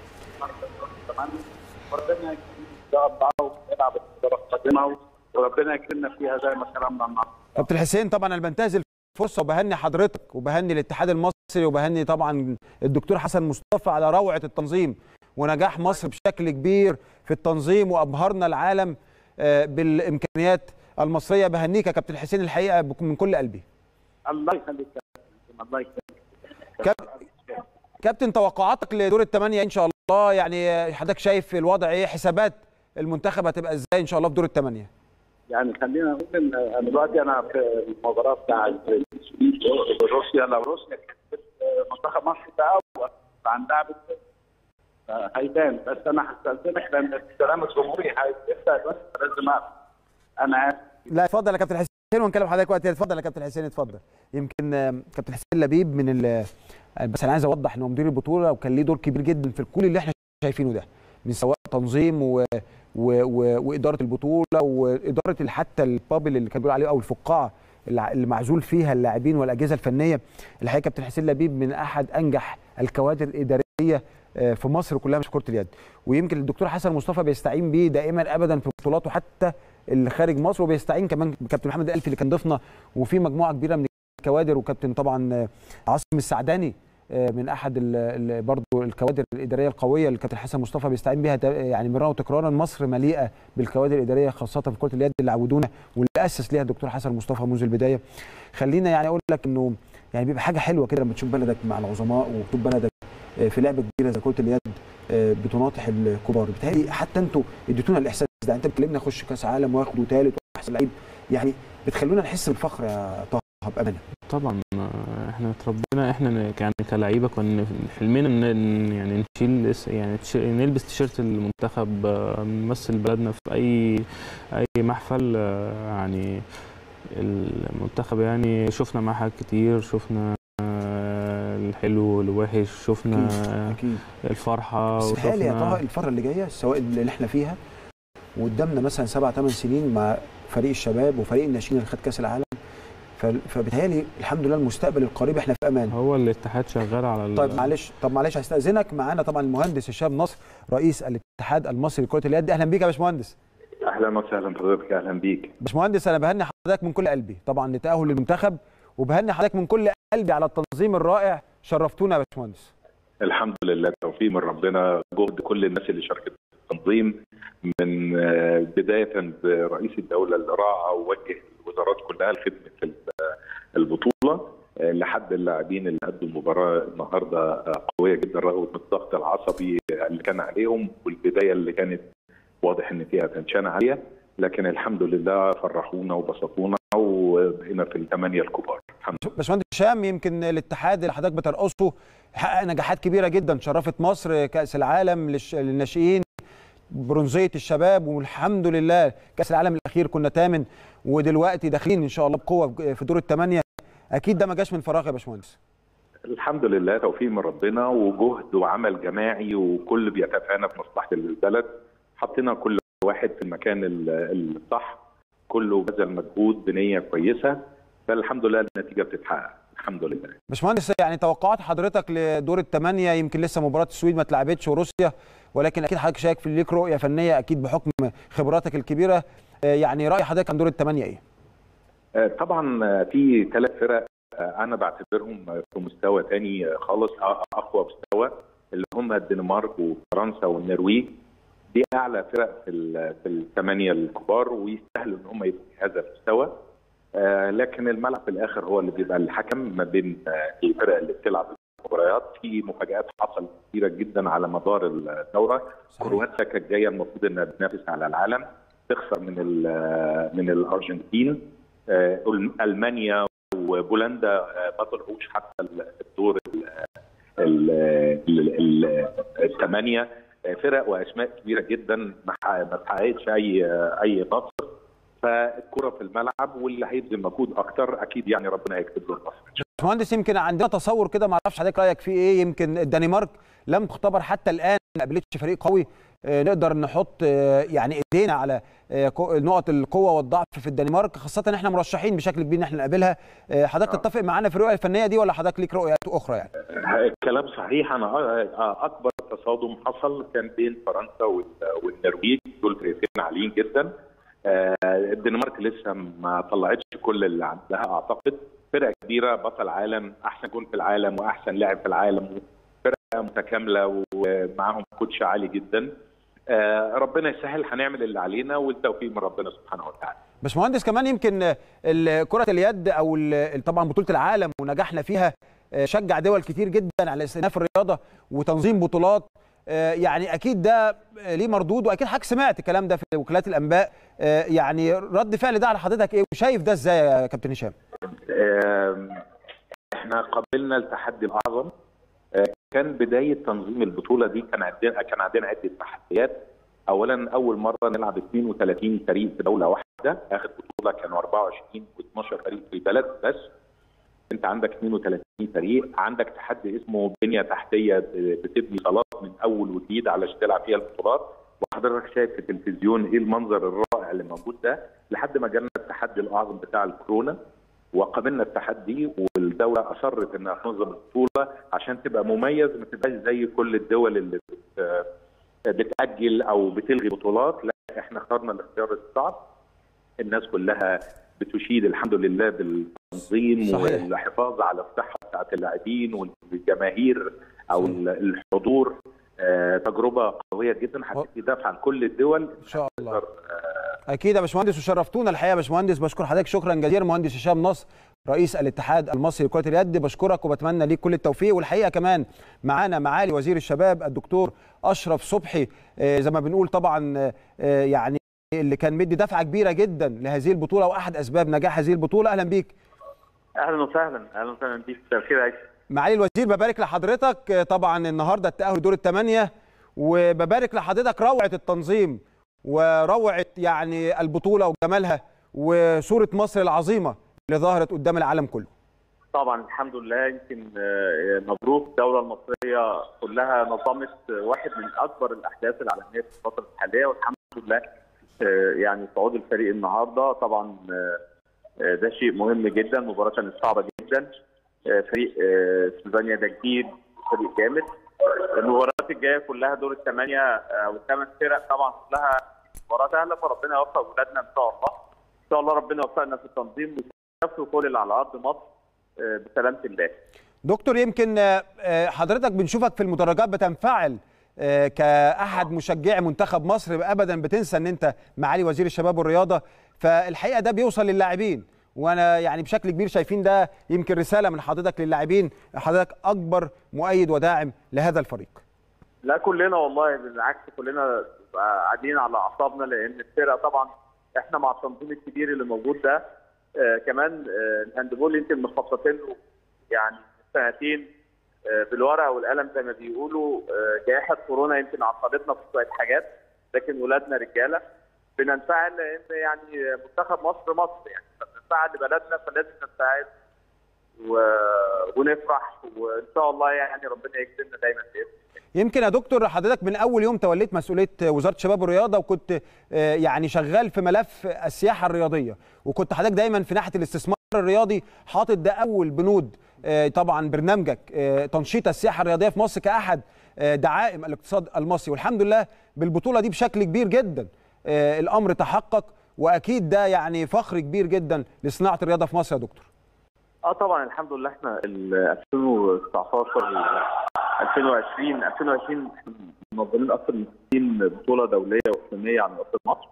ربنا يكرمنا ان شاء الله ونلعب البطوله القادمه وربنا يكرمنا فيها زي ما كرمنا النهارده. كابتن حسين طبعا انا بنتهز الفرصه وبهني حضرتك وبهني الاتحاد المصري وبهني طبعا الدكتور حسن مصطفى على روعه التنظيم ونجاح مصر بشكل كبير في التنظيم، وابهرنا العالم بالامكانيات المصريه. بهنيك يا كابتن حسين الحقيقه من كل قلبي. الله يخليك يا كابتن. الله يخليك. كابتن توقعاتك لدور الثمانيه ان شاء الله، يعني حضرتك شايف الوضع ايه؟ حسابات المنتخب هتبقى ازاي ان شاء الله في دور الثمانيه؟ يعني خلينا نقول ان انا دلوقتي انا في المباراه بتاعت روسيا، لو روسيا كسبت منتخب مصر تأول عندها هيبان. بس انا هستأذنك لان الكلام الجمهوري هيبدا بس لازم انا اسف. لا اتفضل يا كابتن حسين ونكلم حضرتك وقت. اتفضل يا كابتن حسين اتفضل. يمكن كابتن حسين لبيب من ال بس انا عايز اوضح ان هو مدير البطوله وكان ليه دور كبير جدا في كل اللي احنا شايفينه ده، من سواء تنظيم و... و... و... واداره البطوله واداره حتى البابل اللي كان بيقول عليه او الفقاعه اللي معزول فيها اللاعبين والاجهزه الفنيه. الحقيقه كابتن حسين لبيب من احد انجح الكوادر الاداريه في مصر كلها مش كره اليد، ويمكن الدكتور حسن مصطفى بيستعين بيه دائما ابدا في بطولاته حتى اللي خارج مصر، وبيستعين كمان بكابتن محمد الالفي اللي كان ضيفنا، وفي مجموعه كبيره من الكوادر، وكابتن طبعا عاصم السعداني من احد برضه الكوادر الاداريه القويه اللي كابتن حسن مصطفى بيستعين بيها يعني مرارا وتكرارا. مصر مليئه بالكوادر الاداريه خاصه في كره اليد اللي عودونا واللي اسس ليها الدكتور حسن مصطفى منذ البدايه. خلينا يعني اقول لك انه يعني بيبقى حاجه حلوه كده لما تشوف بلدك مع العظماء وتشوف بلدك في لعبه كبيره زي كره اليد بتناطح الكبار. بتهيألي حتى انتوا اديتونا الاحساس ده، انت بتكلمنا نخش كاس عالم واخد وثالث واحسن لعيب، يعني بتخلونا نحس بالفخر يا طه بامانه. طبعا احنا اتربينا احنا يعني كلاعيبه كنا حلمنا ان يعني نشيل يعني نلبس تيشيرت المنتخب، نمثل بلدنا في اي اي محفل. يعني المنتخب يعني شفنا معاه حاجات كتير، شفنا الحلو والوحش، شفنا أكيد. أكيد. الفرحه. بس بحالي يا طه الفتره اللي جايه سواء اللي احنا فيها وقدامنا مثلا سبع ثمان سنين مع فريق الشباب وفريق الناشئين اللي خد كاس العالم، فبالتالي الحمد لله المستقبل القريب احنا في امان. هو الاتحاد شغال على طيب معلش طب معلش هستاذنك، معانا طبعا المهندس هشام نصر رئيس الاتحاد المصري لكره اليد. اهلا بيك يا باشمهندس. اهلا وسهلا حضرتك. اهلا بيك باشمهندس. انا بهني حضرتك من كل قلبي طبعا لتاهل للمنتخب، وبهني حضرتك من كل قلبي على التنظيم الرائع، شرفتونا يا باشمهندس. الحمد لله، توفيق من ربنا، جهد كل الناس اللي شاركت في التنظيم من بدايه برئيس الدوله اللي راعى ووجه الوزارات كلها لخدمه البطوله لحد اللاعبين اللي قدوا المباراه النهارده قويه جدا رغم الضغط العصبي اللي كان عليهم والبدايه اللي كانت واضح ان فيها تنشان عاليه، لكن الحمد لله فرحونا وبسطونا وبقينا في الثمانيه الكبار. باشمهندس هشام، يمكن الاتحاد اللي حضرتك بترأسه حقق نجاحات كبيره جدا، شرفت مصر كأس العالم للناشئين، برونزيه الشباب، والحمد لله كأس العالم الاخير كنا ثامن، ودلوقتي داخلين ان شاء الله بقوه في دور الثمانيه. اكيد ده ما جاش من فراغ يا باشمهندس. الحمد لله، توفيق من ربنا وجهد وعمل جماعي وكل بيتفانى في مصلحه البلد. حطينا كل واحد في المكان الصح، كله بذل مجهود بنيه كويسه، فالحمد لله النتيجه بتتحقق الحمد لله. باشمهندس، يعني توقعات حضرتك لدور الثمانيه، يمكن لسه مباراه السويد ما اتلعبتش وروسيا، ولكن اكيد حضرتك شايف في ليك رؤيه فنيه اكيد بحكم خبراتك الكبيره، يعني راي حضرتك عن دور الثمانيه ايه؟ طبعا في ثلاث فرق انا بعتبرهم في مستوى ثاني خالص، اقوى مستوى، اللي هم الدنمارك وفرنسا والنرويج. دي اعلى فرق في في الثمانيه الكبار ويستاهلوا ان هم يبقوا في هذا المستوى. آه لكن الملعب في الاخر هو اللي بيبقى الحكم ما بين آه الفرق اللي بتلعب المباريات. في مفاجات حصلت كثيره جدا على مدار الدوره. كرواتيا كانت جايه المفروض انها تنافس على العالم، تخسر من من الارجنتين. آه المانيا وبولندا آه ما طلعوش حتى الدور الثمانيه. فرق واسماء كبيره جدا ما حققتش اي اي نصر. فالكره في الملعب واللي هيبذل مجهود اكتر اكيد يعني ربنا هيكتب له النصر. باشمهندس، يمكن عندنا تصور كده ما اعرفش حضرتك رايك فيه ايه، يمكن الدنمارك لم تختبر حتى الان، ما قابلتش فريق قوي نقدر نحط يعني ايدينا على نقط القوه والضعف في الدنمارك، خاصه ان احنا مرشحين بشكل كبير ان احنا نقابلها. حضرتك تتفق معانا في الرؤيه الفنيه دي ولا حضرتك ليك رؤيات اخرى؟ يعني الكلام صحيح. انا اكبر تصادم حصل كان بين فرنسا والنرويج، دول فرقتين عاليين جدا. الدنمارك لسه ما طلعتش كل اللي عندها، اعتقد فرقه كبيره، بطل عالم، احسن جون في العالم واحسن لاعب في العالم، فرقه متكامله ومعاهم كوتش عالي جدا. ربنا يسهل، هنعمل اللي علينا والتوفيق من ربنا سبحانه وتعالى. باشمهندس، كمان يمكن كره اليد او طبعا بطوله العالم ونجاحنا فيها شجع دول كتير جدا على استئناف الرياضه وتنظيم بطولات، يعني اكيد ده ليه مردود، واكيد حضرتك سمعت الكلام ده في وكالات الانباء. يعني رد فعل ده على حضرتك ايه، وشايف ده ازاي يا كابتن هشام؟ احنا قابلنا التحدي الاعظم. كان بدايه تنظيم البطوله دي كان عندنا كان عندنا عده تحديات. اولا اول مره نلعب اثنين وثلاثين فريق في دوله واحده، اخر بطوله كانوا أربعة وعشرين واثناشر فريق في البلد، بس انت عندك اثنين وثلاثين فريق، عندك تحدي اسمه بنيه تحتيه بتبني صالات من اول وجديد علشان تلعب فيها البطولات، وحضرتك شايف في التلفزيون ايه المنظر الرائع اللي موجود ده، لحد ما جالنا التحدي الاعظم بتاع الكورونا وقابلنا التحدي، والدوله اصرت انها تنظم البطوله عشان تبقى مميز، ما تبقاش زي كل الدول اللي بتاجل او بتلغي بطولات. لا، احنا اخترنا الاختيار الصعب. الناس كلها بتشيد الحمد لله بالتنظيم صحيح. والحفاظ على الصحه بتاعت اللاعبين والجماهير او الحضور. آه تجربه قويه جدا هتدي دفع عن كل الدول ان شاء الله. آه اكيد يا باشمهندس، وشرفتونا الحقيقه يا باشمهندس. بشكر حضرتك شكرا جزيلا مهندس هشام نصر رئيس الاتحاد المصري لكرة اليد، بشكرك وبتمنى ليك كل التوفيق. والحقيقة كمان معانا معالي وزير الشباب الدكتور أشرف صبحي، زي ما بنقول طبعا يعني اللي كان مدي دفعة كبيرة جدا لهذه البطولة وأحد أسباب نجاح هذه البطولة. أهلا بيك. أهلا وسهلا. أهلا وسهلا بيك. مساء الخير يا عيسى. معالي الوزير، ببارك لحضرتك طبعا النهارده التأهل لدور الثمانية، وببارك لحضرتك روعة التنظيم وروعة يعني البطولة وجمالها وصورة مصر العظيمة اللي ظهرت قدام العالم كله. طبعا الحمد لله. يمكن مبروك. الدولة المصرية كلها نظمت واحد من أكبر الأحداث العالمية في الفترة الحالية، والحمد لله يعني صعود الفريق النهارده طبعا ده شيء مهم جدا. مباراة كانت صعبة جدا. فريق اسبانيا ده جديد، فريق جامد. المباريات الجايه كلها دور الثمانيه والثمان فرق طبعا كلها مباراه سهله، فربنا يوفق اولادنا ان شاء الله. ان شاء الله ربنا يوفقنا في التنظيم ويسافروا كل اللي على ارض مصر بسلامه الله. دكتور، يمكن حضرتك بنشوفك في المدرجات بتنفعل كأحد مشجعي منتخب مصر، ابدا بتنسى ان انت معالي وزير الشباب والرياضه، فالحقيقه ده بيوصل للاعبين، وانا يعني بشكل كبير شايفين ده يمكن رساله من حضرتك للاعبين، حضرتك اكبر مؤيد وداعم لهذا الفريق. لا كلنا والله بالعكس، كلنا قاعدين على اعصابنا، لان الفرقه طبعا احنا مع التنظيم الكبير اللي موجود ده. آه كمان آه الهاندبول يمكن مخططين له يعني سنتين آه بالورقه والقلم زي ما بيقولوا. آه جائحه كورونا يمكن عطلتنا في شويه حاجات، لكن ولادنا رجاله بننفعل، لان يعني منتخب مصر مصر يعني ننفعل لبلدنا، فلازم ننفعل و... ونفرح، وان شاء الله يعني ربنا يكرمنا دايما باذن الله. يمكن يا دكتور حضرتك من اول يوم توليت مسؤوليه وزاره الشباب والرياضه، وكنت يعني شغال في ملف السياحه الرياضيه، وكنت حضرتك دايما في ناحيه الاستثمار الرياضي حاطط ده اول بنود طبعا برنامجك، تنشيط السياحه الرياضيه في مصر كاحد دعائم الاقتصاد المصري، والحمد لله بالبطوله دي بشكل كبير جدا الامر تحقق، واكيد ده يعني فخر كبير جدا لصناعه الرياضه في مصر يا دكتور. اه طبعا الحمد لله. احنا ألفين وتسعتاشر ألفين وعشرين ألفين وعشرين منظمين اكثر من ستين بطوله دوليه واقليميه على ارض مصر.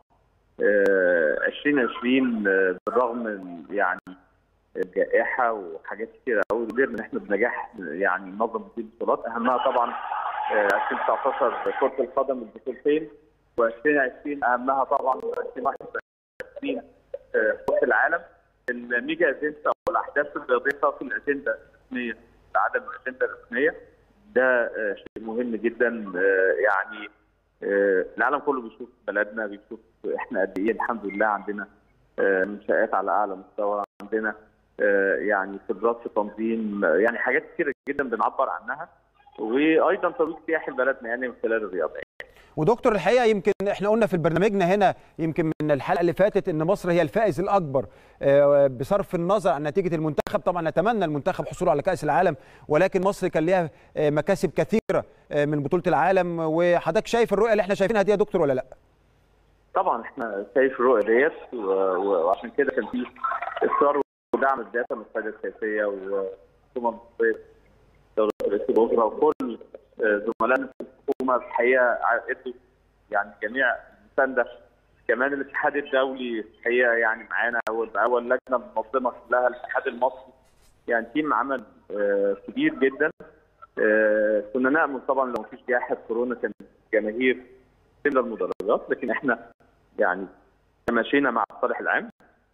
ألفين وعشرين بالرغم من يعني الجائحه وحاجات كثيره قوي قدرنا ان احنا بنجاح يعني ننظم هذه البطولات، اهمها طبعا ألفين وتسعتاشر كره القدم البطولتين، وألفين وعشرين اهمها طبعا ألفين وواحد وعشرين كاس العالم. الميجا اجنده والاحداث الرياضيه في الاجنده الرسميه العدد من الاجنده الرسميه ده شيء مهم جدا. يعني العالم كله بيشوف بلدنا، بيشوف احنا قد ايه الحمد لله عندنا منشآت على اعلى مستوى، عندنا يعني خبرات في تنظيم، يعني حاجات كثيره جدا بنعبر عنها، وايضا ترويج سياحي لبلدنا يعني من خلال الرياضه. ودكتور الحقيقه يمكن احنا قلنا في برنامجنا هنا يمكن من الحلقه اللي فاتت ان مصر هي الفائز الاكبر بصرف النظر عن نتيجه المنتخب. طبعا نتمنى المنتخب حصوله على كاس العالم، ولكن مصر كان ليها مكاسب كثيره من بطوله العالم، وحضرتك شايف الرؤيه اللي احنا شايفينها دي يا دكتور ولا لا؟ طبعا احنا شايف الرؤيه ديت، وعشان كده كان في اصرار ودعم الذات من القياده السياسيه والحكومه المصريه دوله رئيس الوزراء وكل زملائنا في الحكومه الحقيقه ادوا يعني جميع المسانده. كمان الاتحاد الدولي الحقيقه يعني معانا اول باول، لجنه منظمه كلها الاتحاد المصري، يعني تيم عمل آه كبير جدا. آه كنا نامل طبعا لو مفيش جائحه كورونا كان الجماهير تملى المدرجات، لكن احنا يعني تماشينا مع الصالح العام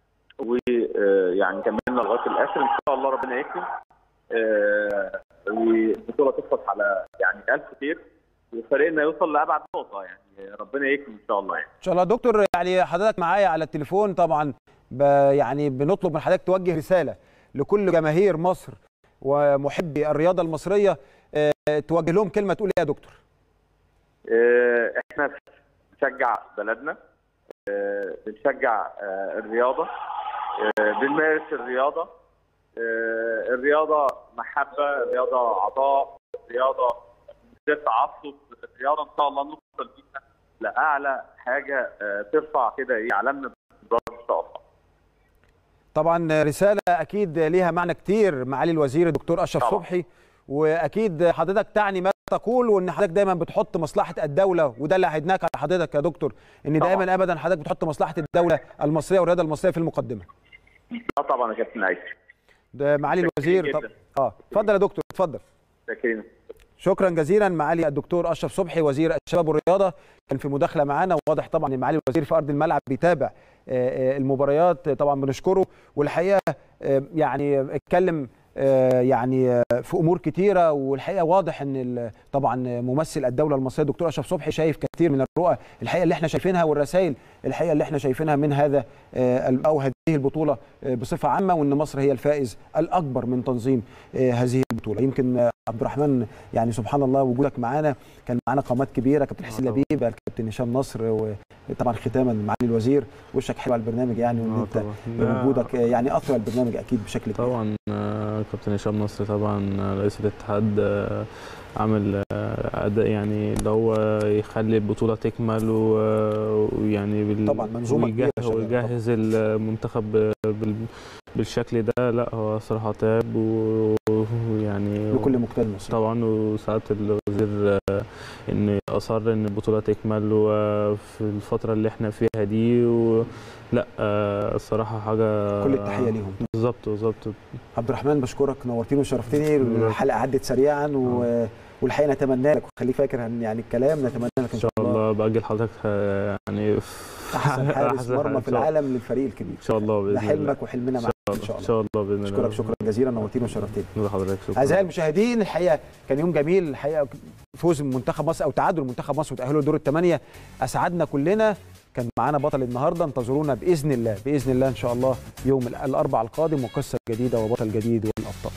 ويعني كملنا لغايه الاخر. ان شاء الله ربنا يكرم آه والبطوله تخلص على يعني ألف خير، وفريقنا يوصل لابعد نقطه، يعني ربنا يكرم ان شاء الله. يعني ان شاء الله. دكتور يعني حضرتك معايا على التليفون طبعا، يعني بنطلب من حضرتك توجه رساله لكل جماهير مصر ومحبي الرياضه المصريه، توجه لهم كلمه تقول ايه يا دكتور؟ احنا بنشجع بلدنا، بنشجع الرياضه، بنمارس الرياضه. الرياضه محبه، الرياضه عطاء، الرياضه مش تعصب، الرياضه ان شاء الله نوصل بيها لاعلى حاجه ترفع كده ايه علمنا باستمرار ان شاء الله. طبعا رساله اكيد ليها معنى كتير معالي الوزير الدكتور اشرف صبحي، واكيد حضرتك تعني ما تقول، وان حضرتك دايما بتحط مصلحه الدوله، وده اللي عهدناك على حضرتك يا دكتور، ان دايما ابدا حضرتك بتحط مصلحه الدوله المصريه والرياضه المصريه في المقدمه. اه طبعا يا كابتن عايش. ده معالي الوزير. طب اه اتفضل يا دكتور اتفضل. شكرا شكرا جزيلا معالي الدكتور اشرف صبحي وزير الشباب والرياضه كان في مداخله معانا، وواضح طبعا ان معالي الوزير في ارض الملعب بيتابع المباريات، طبعا بنشكره، والحقيقه يعني اتكلم يعني في امور كتيره، والحقيقه واضح ان طبعا ممثل الدوله المصريه الدكتور اشرف صبحي شايف كثير من الرؤى الحقيقه اللي احنا شايفينها والرسائل الحقيقه اللي احنا شايفينها من هذا او هذه البطوله بصفه عامه، وان مصر هي الفائز الاكبر من تنظيم هذه البطوله. يمكن عبد الرحمن يعني سبحان الله وجودك معانا، كان معانا قامات كبيره، كابتن حسين لبيب، الكابتن هشام نصر، وطبعا ختاما معالي الوزير، وشك حلو على البرنامج يعني، وان انت وجودك يعني اثر البرنامج اكيد بشكل كبير. طبعا كابتن هشام نصر طبعا رئيس الاتحاد عامل اداء يعني اللي هو يخلي البطوله تكمل، ويعني طبعا منظومه كبيره ويجهز المنتخب بالشكل ده. لا هو صراحه تعب ويعني بكل مجتهد مصري طبعا، وساعات الوزير ان اصر ان البطوله تكمل وفي الفتره اللي احنا فيها دي، لا الصراحه حاجه كل التحيه ليهم. بالظبط بالظبط. عبد الرحمن بشكرك، نورتني وشرفتني، الحلقه عدت سريعا و... والحقيقه نتمنى لك، وخليك فاكر يعني الكلام، نتمنى لك ان شاء الله باجل حضرتك يعني احسن حارس مرمى في العالم للفريق الكبير ان شاء الله باذن الله. ده حلمك وحلمنا معاك ان شاء الله. ان شاء الله باذن الله. اشكرك شكرا جزيلا، نورتينا وشرفتينا. حضرتك شكرا. اعزائي المشاهدين، الحقيقه كان يوم جميل، الحقيقه فوز منتخب مصر او تعادل منتخب مصر وتاهله لدور الثمانيه اسعدنا كلنا. كان معانا بطل النهارده، انتظرونا باذن الله باذن الله ان شاء الله يوم الاربعاء القادم وقصه جديده وبطل جديد والابطال.